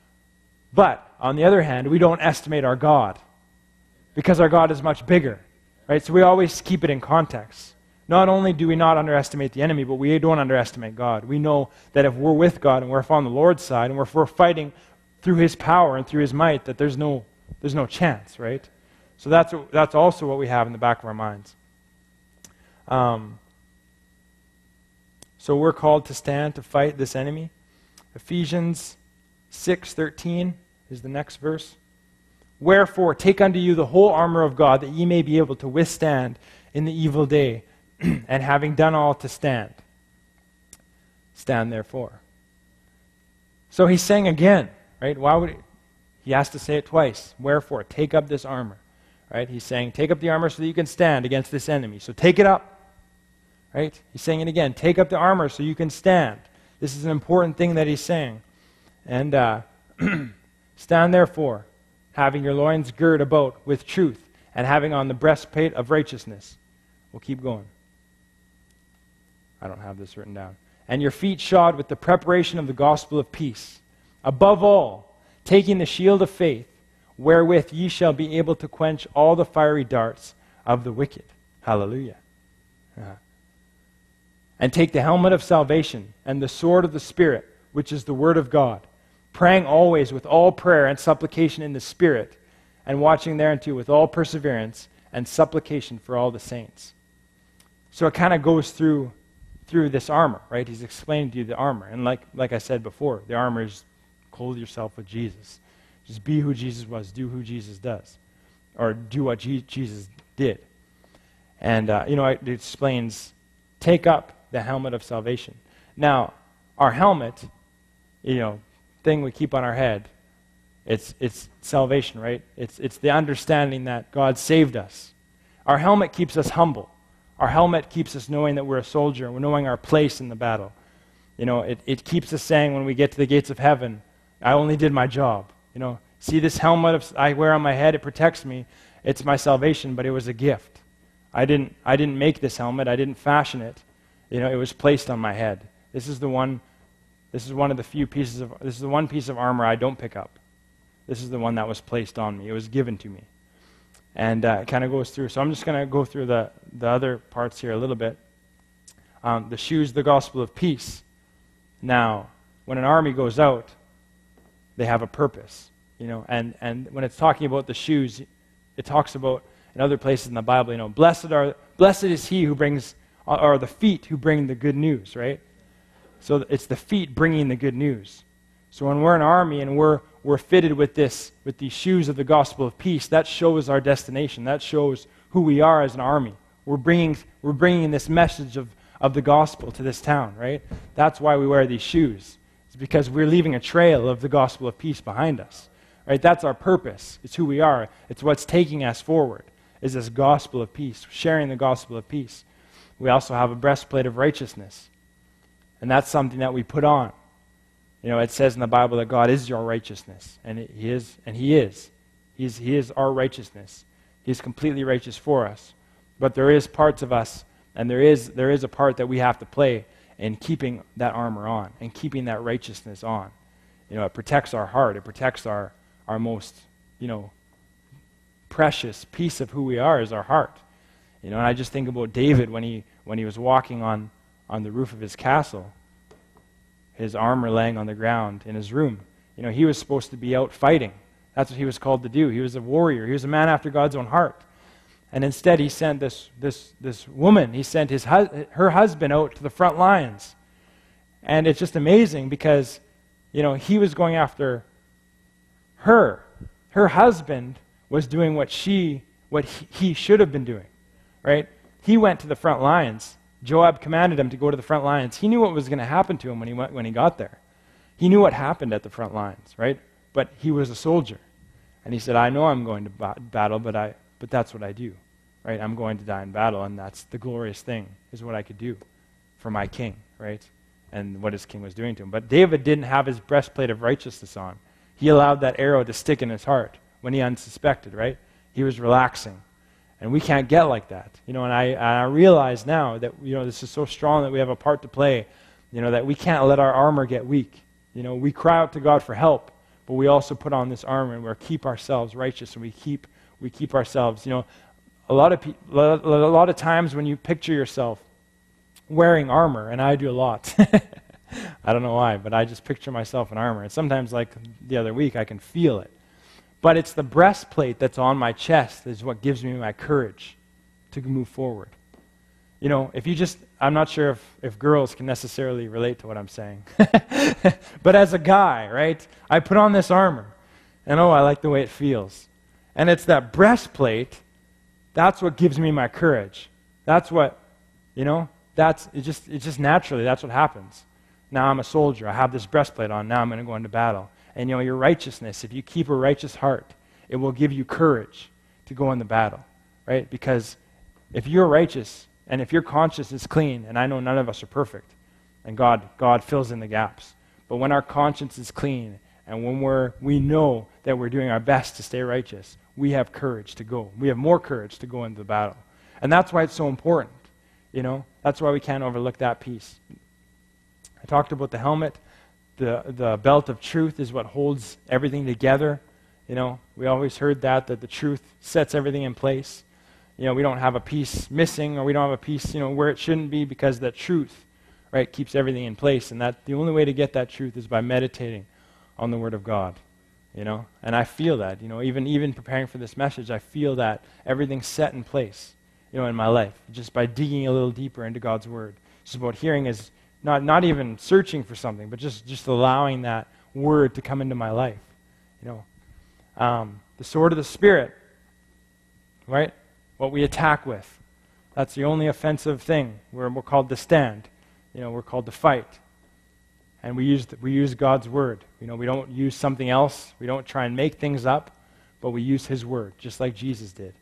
But, on the other hand, we don't estimate our God, because our God is much bigger. Right, so we always keep it in context. Not only do we not underestimate the enemy, but we don't underestimate God. We know that if we're with God and we're on the Lord's side and we're, if we're fighting through His power and through His might, that there's no there's no chance, right? So that's that's also what we have in the back of our minds. Um, so we're called to stand to fight this enemy. Ephesians six thirteen is the next verse. "Wherefore, take unto you the whole armor of God, that ye may be able to withstand in the evil day, and having done all to stand. Stand therefore." So he's saying again, right? Why would he? He has to say it twice. Wherefore, take up this armor, right? He's saying, take up the armor so that you can stand against this enemy. So take it up, right? He's saying it again. Take up the armor so you can stand. This is an important thing that he's saying. And uh, stand therefore, having your loins girt about with truth, and having on the breastplate of righteousness. We'll keep going. I don't have this written down. "And your feet shod with the preparation of the gospel of peace. Above all, taking the shield of faith, wherewith ye shall be able to quench all the fiery darts of the wicked." Hallelujah. Uh-huh. "And take the helmet of salvation, and the sword of the Spirit, which is the word of God, praying always with all prayer and supplication in the Spirit, and watching thereunto with all perseverance and supplication for all the saints." So it kind of goes through through this armor, right? He's explaining to you the armor. And like like I said before, the armor is clothe yourself with Jesus. Just be who Jesus was, do who Jesus does, or do what G- Jesus did. And, uh, you know, it explains, take up the helmet of salvation. Now, our helmet, you know, thing we keep on our head, it's it's salvation, right? It's it's the understanding that God saved us. Our helmet keeps us humble. Our helmet keeps us knowing that we're a soldier, and we're knowing our place in the battle. You know, it, it keeps us saying when we get to the gates of heaven, I only did my job. You know, see this helmet of, I wear on my head, it protects me. It's my salvation, but it was a gift. I didn't I didn't make this helmet. I didn't fashion it. You know, it was placed on my head. This is the one This is one of the few pieces of, this is the one piece of armor I don't pick up. This is the one that was placed on me. It was given to me. And uh, it kind of goes through. So I'm just going to go through the, the other parts here a little bit. Um, the shoes, the gospel of peace. Now, when an army goes out, they have a purpose. You know, and, and when it's talking about the shoes, it talks about, in other places in the Bible, you know, blessed are blessed is he who brings, or the feet who bring the good news, right? So it's the feet bringing the good news. So when we're an army and we're, we're fitted with this, with these shoes of the gospel of peace, that shows our destination. That shows who we are as an army. We're bringing, we're bringing this message of, of the gospel to this town, right? That's why we wear these shoes. It's because we're leaving a trail of the gospel of peace behind us, right? That's our purpose. It's who we are. It's what's taking us forward, is this gospel of peace, sharing the gospel of peace. We also have a breastplate of righteousness, and that's something that we put on. You know, it says in the Bible that God is your righteousness, and it, He is, and He is. He's, he is our righteousness. He's completely righteous for us. But there is parts of us, and there is there is a part that we have to play in keeping that armor on and keeping that righteousness on. You know, it protects our heart. It protects our our most, you know, precious piece of who we are is our heart. You know, and I just think about David when he when he was walking on on the roof of his castle, his armor laying on the ground in his room. You know, he was supposed to be out fighting. That's what he was called to do. He was a warrior. He was a man after God's own heart. And instead he sent this this this woman, he sent his hu- her husband out to the front lines. And it's just amazing because, you know, he was going after her. Her husband was doing what she, what he, he should have been doing, right? He went to the front lines. Joab commanded him to go to the front lines. He knew what was going to happen to him when he went, when he got there. He knew what happened at the front lines, right? But he was a soldier. And he said, I know I'm going to ba- battle, but I, but that's what I do, right? I'm going to die in battle, and that's the glorious thing, is what I could do for my king, right? And what his king was doing to him. But David didn't have his breastplate of righteousness on. He allowed that arrow to stick in his heart when he unsuspected, right? He was relaxing. And we can't get like that. You know, and I, and I realize now that, you know, this is so strong that we have a part to play, you know, that we can't let our armor get weak. You know, we cry out to God for help, but we also put on this armor and we keep ourselves righteous, and we keep we keep ourselves, you know, a lot of pe- a lot of times when you picture yourself wearing armor, and I do a lot. I don't know why, but I just picture myself in armor. And sometimes, like the other week, I can feel it. But it's the breastplate that's on my chest is what gives me my courage to move forward. You know, if you just, I'm not sure if, if girls can necessarily relate to what I'm saying. But as a guy, right, I put on this armor, and oh, I like the way it feels. And it's that breastplate, that's what gives me my courage. That's what, you know, that's, it just, it just naturally, that's what happens. Now I'm a soldier. I have this breastplate on. Now I'm going to go into battle. And, you know, your righteousness, if you keep a righteous heart, it will give you courage to go in the battle, right? Because if you're righteous and if your conscience is clean, and I know none of us are perfect, and God, God fills in the gaps. But when our conscience is clean and when we're, we know that we're doing our best to stay righteous, we have courage to go. We have more courage to go into the battle. And that's why it's so important, you know? That's why we can't overlook that piece. I talked about the helmet. The the belt of truth is what holds everything together. You know, we always heard that, that the truth sets everything in place. You know, we don't have a piece missing, or we don't have a piece, you know, where it shouldn't be, because that truth, right, keeps everything in place. And that the only way to get that truth is by meditating on the Word of God. You know, and I feel that, you know, even even preparing for this message, I feel that everything's set in place, you know, in my life, just by digging a little deeper into God's Word. It's about hearing is Not not even searching for something, but just, just allowing that word to come into my life. You know, um, the sword of the Spirit, right? What we attack with. That's the only offensive thing. We're, we're called to stand. You know, we're called to fight. And we use, we use God's word. You know, we don't use something else. We don't try and make things up, but we use His word, just like Jesus did.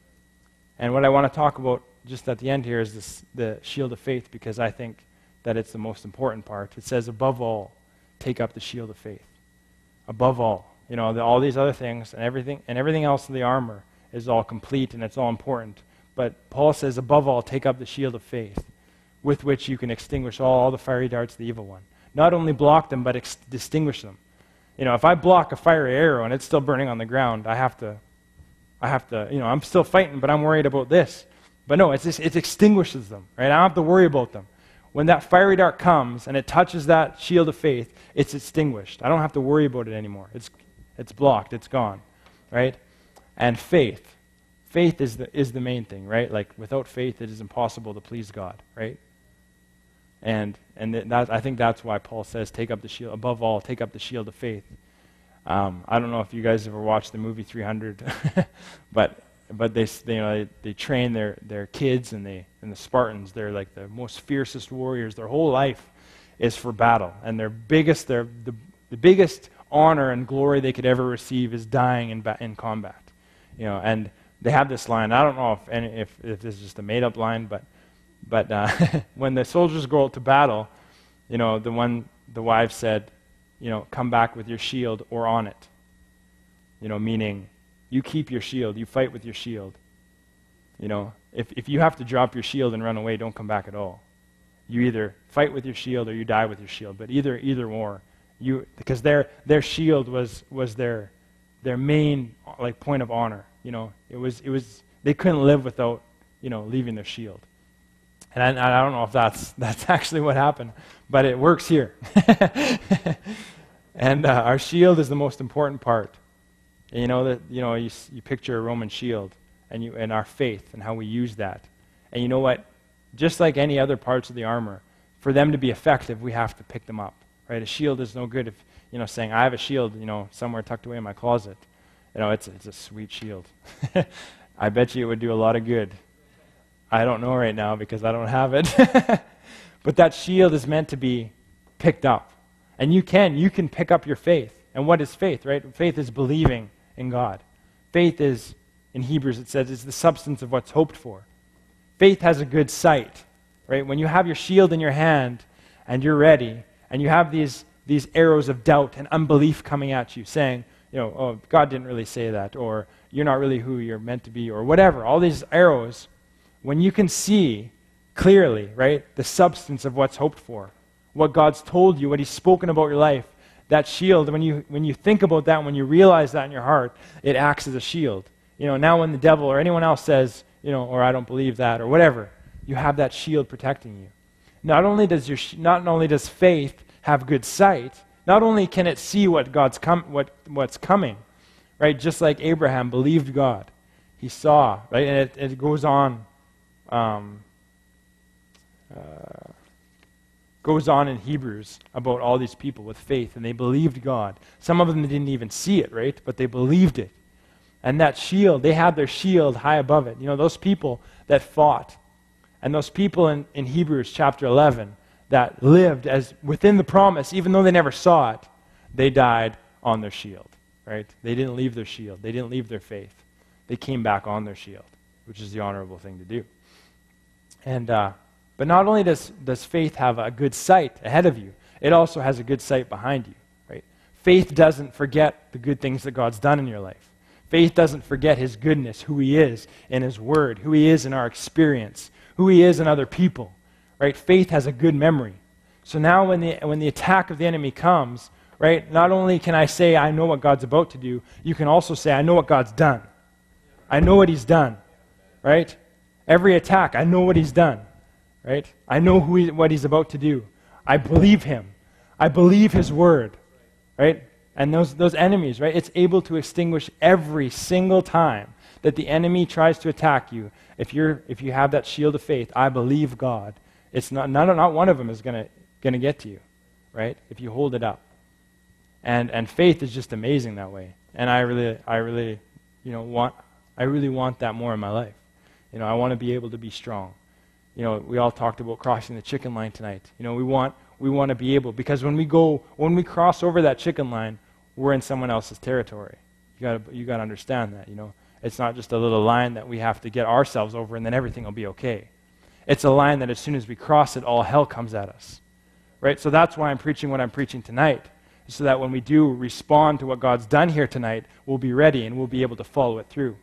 And what I want to talk about just at the end here is this, the shield of faith, because I think that it's the most important part. It says, above all, take up the shield of faith. Above all. You know, the, all these other things and everything and everything else in the armor is all complete and it's all important. But Paul says, above all, take up the shield of faith, with which you can extinguish all, all the fiery darts of the evil one. Not only block them, but ex- distinguish them. You know, if I block a fiery arrow and it's still burning on the ground, I have to, I have to, you know, I'm still fighting, but I'm worried about this. But no, it's just, it extinguishes them, right? I don't have to worry about them. When that fiery dart comes and it touches that shield of faith, it's extinguished. I don't have to worry about it anymore. It's it's blocked. It's gone, right? And faith. Faith is the is the main thing, right? Like, without faith, it is impossible to please God, right? And and th- that, I think that's why Paul says, take up the shield, above all, take up the shield of faith. Um, I don't know if you guys ever watched the movie three hundred, but but they, they you know they, they train their, their kids, and they and the Spartans, they're like the most fiercest warriors. Their whole life is for battle, and their biggest their the, the biggest honor and glory they could ever receive is dying in ba- in combat. You know, and they have this line. I don't know if any, if, if this is just a made up line, but but uh, when the soldiers go out to battle, you know, the one the wife said, you know, come back with your shield or on it. You know, meaning you keep your shield, you fight with your shield. You know, if if you have to drop your shield and run away, don't come back at all. You either fight with your shield or you die with your shield, but either either or, you because their their shield was was their their main like point of honor. You know, it was it was they couldn't live without, you know, leaving their shield. And I, I don't know if that's that's actually what happened, but it works here. And uh, our shield is the most important part. And you know that you know you you picture a Roman shield, and you and our faith and how we use that. And you know what? Just like any other parts of the armor, for them to be effective, we have to pick them up. Right? A shield is no good if you know saying I have a shield, you know, somewhere tucked away in my closet. You know, it's it's a sweet shield. I bet you it would do a lot of good. I don't know right now because I don't have it. But that shield is meant to be picked up. And you can. You can pick up your faith. And what is faith, right? Faith is believing in God. Faith is, in Hebrews it says, is the substance of what's hoped for. Faith has a good sight, right? When you have your shield in your hand and you're ready, and you have these, these arrows of doubt and unbelief coming at you saying, you know, oh, God didn't really say that, or you're not really who you're meant to be, or whatever. All these arrows, when you can see clearly, right, the substance of what's hoped for, what God's told you, what He's spoken about your life, that shield, when you when you think about that, when you realize that in your heart, it acts as a shield. You know, now when the devil or anyone else says, you know, or I don't believe that, or whatever, you have that shield protecting you. Not only does your sh- not only does faith have good sight, not only can it see what God's com- what what's coming, right? Just like Abraham believed God, he saw, right, and it, it goes on. Um, uh, goes on in Hebrews about all these people with faith, and they believed God. Some of them didn't even see it, right? But they believed it. And that shield, they had their shield high above it. You know, those people that fought, and those people in, in Hebrews chapter eleven that lived as within the promise, even though they never saw it, they died on their shield, right? They didn't leave their shield. They didn't leave their faith. They came back on their shield, which is the honorable thing to do. And uh, but not only does, does faith have a good sight ahead of you, it also has a good sight behind you, right? Faith doesn't forget the good things that God's done in your life. Faith doesn't forget His goodness, who He is in His Word, who He is in our experience, who He is in other people, right? Faith has a good memory. So now when the, when the attack of the enemy comes, right, not only can I say I know what God's about to do, you can also say I know what God's done. I know what He's done, right? Every attack, I know what He's done. Right? I know who he, what He's about to do. I believe Him. I believe His Word. Right? And those, those enemies, right? It's able to extinguish every single time that the enemy tries to attack you. If you're if you have that shield of faith, I believe God. It's not not, not one of them is gonna gonna get to you. Right? If you hold it up. And and faith is just amazing that way. And I really I really you know want I really want that more in my life. You know, I want to be able to be strong. You know, we all talked about crossing the chicken line tonight. You know, we want we want to be able, because when we go, when we cross over that chicken line, we're in someone else's territory. You got to you got to understand that. You know, it's not just a little line that we have to get ourselves over and then everything will be okay. It's a line that as soon as we cross it, all hell comes at us, right? So that's why I'm preaching what I'm preaching tonight, so that when we do respond to what God's done here tonight, we'll be ready and we'll be able to follow it through.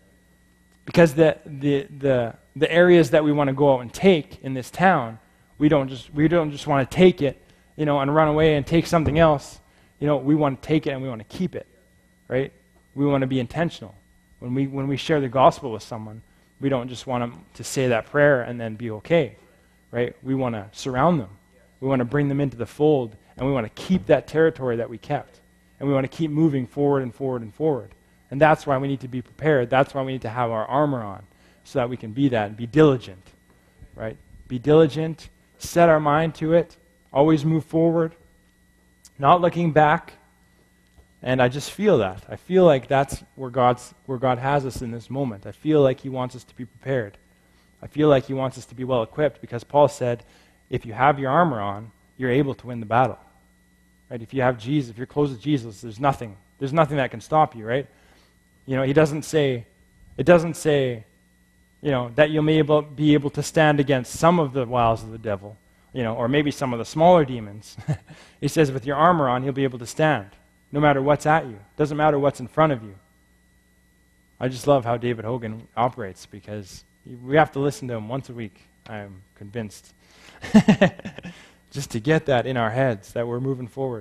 Because the the the the areas that we want to go out and take in this town, we don't just we don't just want to take it, you know, and run away and take something else. You know, we want to take it and we want to keep it, right? We want to be intentional. When we when we share the gospel with someone, we don't just want them to say that prayer and then be okay, right? We want to surround them. We want to bring them into the fold, and we want to keep that territory that we kept, and we want to keep moving forward and forward and forward. And that's why we need to be prepared. That's why we need to have our armor on, so that we can be that and be diligent, right? Be diligent, set our mind to it, always move forward, not looking back. And I just feel that. I feel like that's where God's where God has us in this moment. I feel like he wants us to be prepared. I feel like he wants us to be well equipped, because Paul said, if you have your armor on, you're able to win the battle. Right? If you have Jesus, if you're close to Jesus, there's nothing. There's nothing that can stop you, right? You know, he doesn't say, it doesn't say, you know, that you'll be able, be able to stand against some of the wiles of the devil, you know, or maybe some of the smaller demons. He says with your armor on, you'll be able to stand, no matter what's at you. Doesn't matter what's in front of you. I just love how David Hogan operates, because we have to listen to him once a week, I'm convinced. Just to get that in our heads, that we're moving forward.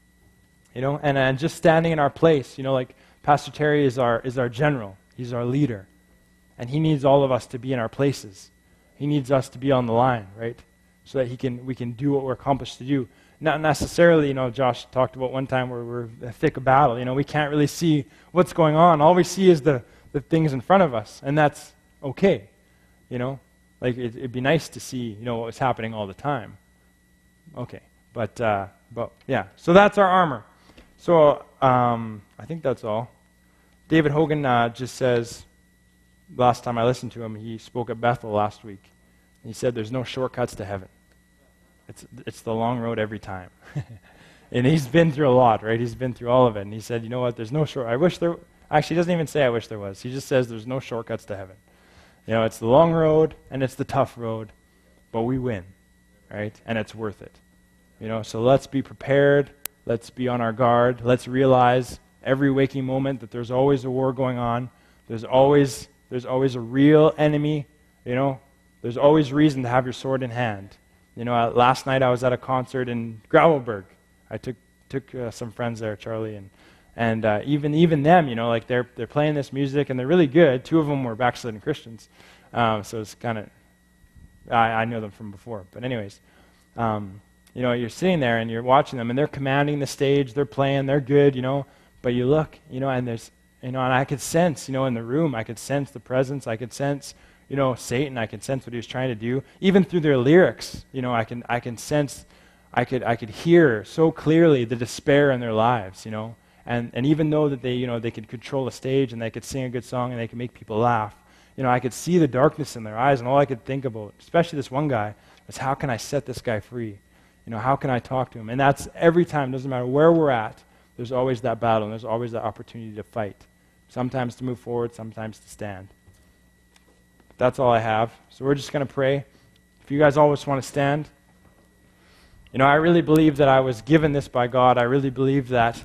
You know, and, and just standing in our place, you know, like Pastor Terry is our is our general. He's our leader. And he needs all of us to be in our places. He needs us to be on the line, right? So that he can we can do what we're accomplished to do. Not necessarily, you know, Josh talked about one time where we're in the thick of battle. You know, we can't really see what's going on. All we see is the, the things in front of us, and that's okay. You know, like it, it'd be nice to see, you know, what was happening all the time. Okay, but uh, but yeah, so that's our armor. So um, I think that's all. David Hogan uh, just says, last time I listened to him, he spoke at Bethel last week. He said there's no shortcuts to heaven. It's it's the long road every time. And he's been through a lot, right? He's been through all of it. And he said, you know what, there's no short, I wish there, actually he doesn't even say I wish there was. He just says there's no shortcuts to heaven. You know, it's the long road and it's the tough road, but we win, right? And it's worth it. You know, so let's be prepared. Let's be on our guard. Let's realize every waking moment that there's always a war going on. There's always there's always a real enemy. You know, there's always reason to have your sword in hand. You know, uh, last night I was at a concert in Gravelberg. I took took uh, some friends there, Charlie, and and uh, even even them, you know, like they're they're playing this music and they're really good. Two of them were backslidden Christians, um, so it's kind of I, I know them from before. But anyways. Um, You know, you're sitting there and you're watching them, and they're commanding the stage, they're playing, they're good, you know, but you look, you know, and there's, you know, and I could sense, you know, in the room, I could sense the presence, I could sense, you know, Satan, I could sense what he was trying to do. Even through their lyrics, you know, I can, I can sense, I could, I could hear so clearly the despair in their lives, you know, and, and even though that they, you know, they could control a stage and they could sing a good song and they could make people laugh, you know, I could see the darkness in their eyes, and all I could think about, especially this one guy, was how can I set this guy free? You know, how can I talk to him? And that's every time, doesn't matter where we're at, there's always that battle, and there's always that opportunity to fight. Sometimes to move forward, sometimes to stand. That's all I have. So we're just going to pray. If you guys always want to stand. You know, I really believe that I was given this by God. I really believe that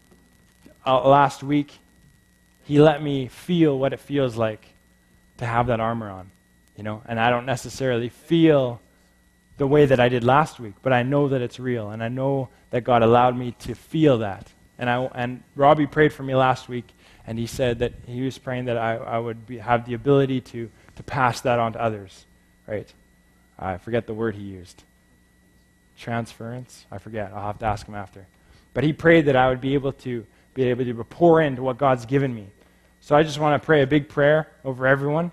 uh, last week, he let me feel what it feels like to have that armor on. You know, and I don't necessarily feel the way that I did last week, but I know that it's real, and I know that God allowed me to feel that. And I and Robbie prayed for me last week, and he said that he was praying that I, I would be, have the ability to, to pass that on to others, right? I forget the word he used. Transference? I forget. I'll have to ask him after. But he prayed that I would be able to be able to pour into what God's given me. So I just want to pray a big prayer over everyone.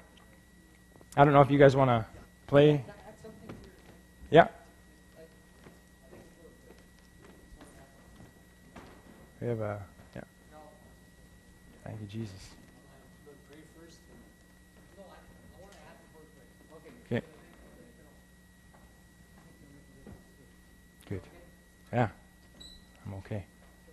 I don't know if you guys want to play. Yeah. We have a, yeah. Thank you, Jesus. Okay. Good. Yeah. I'm okay.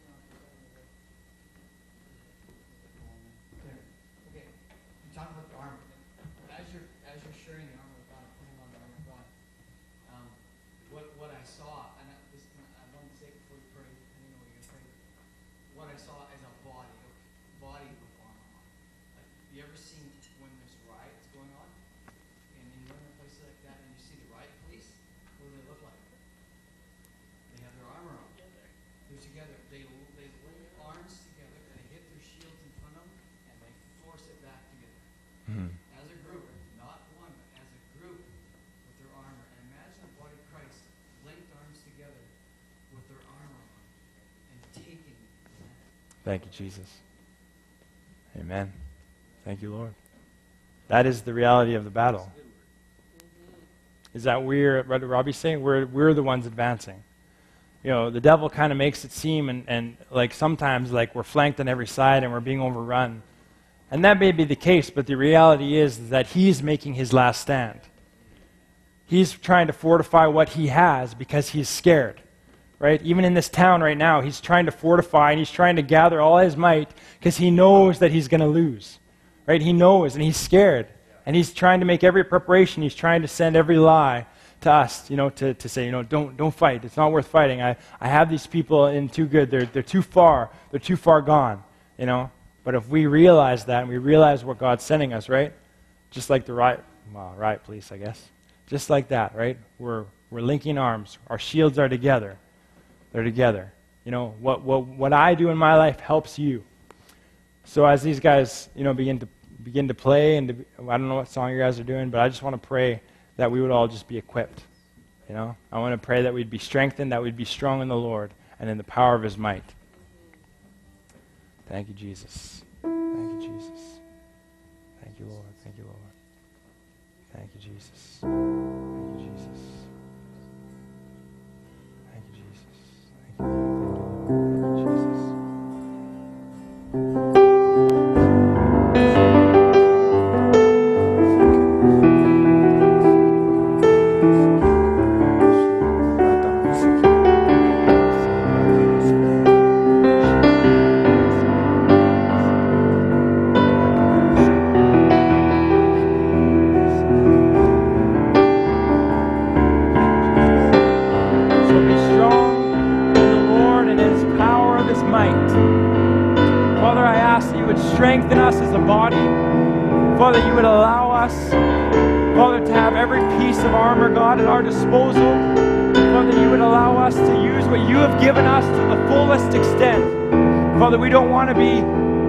Okay. You talk about the armor. As you're as you're sharing the armor of God, putting on the armor of God. Um, what what I saw, and I, this, I want to say it before you pray, I didn't know you were going to pray. What I saw is a body, a body with armor on. Like, you ever seen when there's riots going on, and you're in a place like that, and you see the riot police? What do they look like? They have their armor on. They're together. They they link arms together, and they hit their shields in front of them, and they force it back together. Mm-hmm. As a group, not one, but as a group with their armor. And imagine the body of Christ linked arms together with their armor on and taking it. Thank you, Jesus. Amen. Thank you, Lord. That is the reality of the battle. is that we're, what Robbie's saying, we're, we're the ones advancing. You know, the devil kind of makes it seem, and, and like sometimes like we're flanked on every side and we're being overrun. And that may be the case, but the reality is that he's making his last stand. He's trying to fortify what he has because he's scared, right? Even in this town right now, he's trying to fortify and he's trying to gather all his might because he knows that he's going to lose, right? He knows and he's scared. And he's trying to make every preparation. He's trying to send every lie to us, you know, to, to say, you know, don't don't fight. It's not worth fighting. I, I have these people in too good. They're, they're too far. They're too far gone, you know. But if we realize that and we realize what God's sending us, right? Just like the riot, well, riot police, I guess. Just like that, right? We're, we're linking arms. Our shields are together. They're together. You know, what, what, what I do in my life helps you. So as these guys, you know, begin to begin to play, and to, I don't know what song you guys are doing, but I just want to pray that we would all just be equipped. You know, I want to pray that we'd be strengthened, that we'd be strong in the Lord and in the power of his might. Thank you, Jesus. Thank you, Jesus. Thank you, Lord. Thank you, Lord. Thank you, Jesus. Thank you, Jesus. Thank you, Jesus. Thank you, Lord. Thank you, Jesus. Strengthen us as a body. Father, you would allow us, Father, to have every piece of armor, God, at our disposal. Father, you would allow us to use what you have given us to the fullest extent. Father, we don't want to be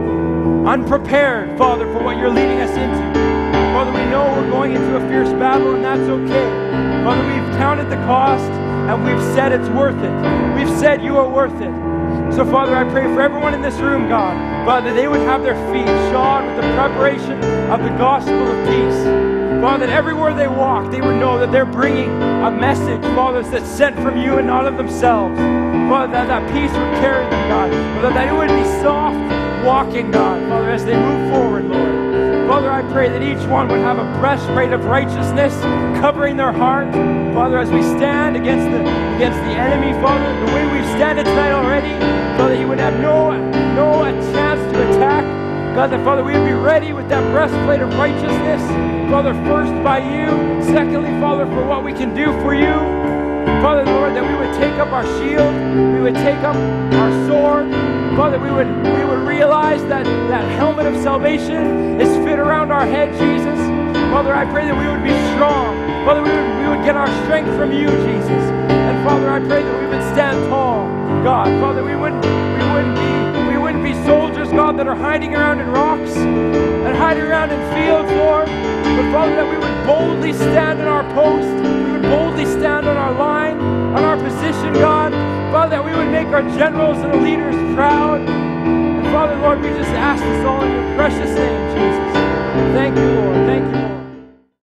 unprepared, Father, for what you're leading us into. Father, we know we're going into a fierce battle, and that's okay. Father, we've counted the cost, and we've said it's worth it. We've said you are worth it. So, Father, I pray for everyone in this room, God, Father, they would have their feet shod with the preparation of the gospel of peace. Father, that everywhere they walk, they would know that they're bringing a message, Father, that's sent from you and not of themselves. Father, that that peace would carry them, God. Father, that it would be soft walking, God, Father, as they move forward, Lord. Father, I pray that each one would have a breastplate of righteousness covering their heart. Father, as we stand against the against the enemy, Father, the way we've standed tonight already, Father, he would have no, no chance to attack. God, that, Father, we would be ready with that breastplate of righteousness. Father, first by you. Secondly, Father, for what we can do for you. Father, Lord, that we would take up our shield. We would take up our sword. Father, we would we would realize that that helmet of salvation is fit around our head, Jesus. Father, I pray that we would be strong. Father, we would, we would get our strength from you, Jesus. And Father, I pray that we would stand tall, God. Father, we wouldn't we wouldn't be we wouldn't be soldiers, God, that are hiding around in rocks and hiding around in fields, Lord. But Father, that we would boldly stand in our post. We would boldly stand on our line, on our position, God. Father, that we would make our generals and the leaders proud. And Father, Lord, we just ask this all in your precious name, Jesus. Thank you, Lord.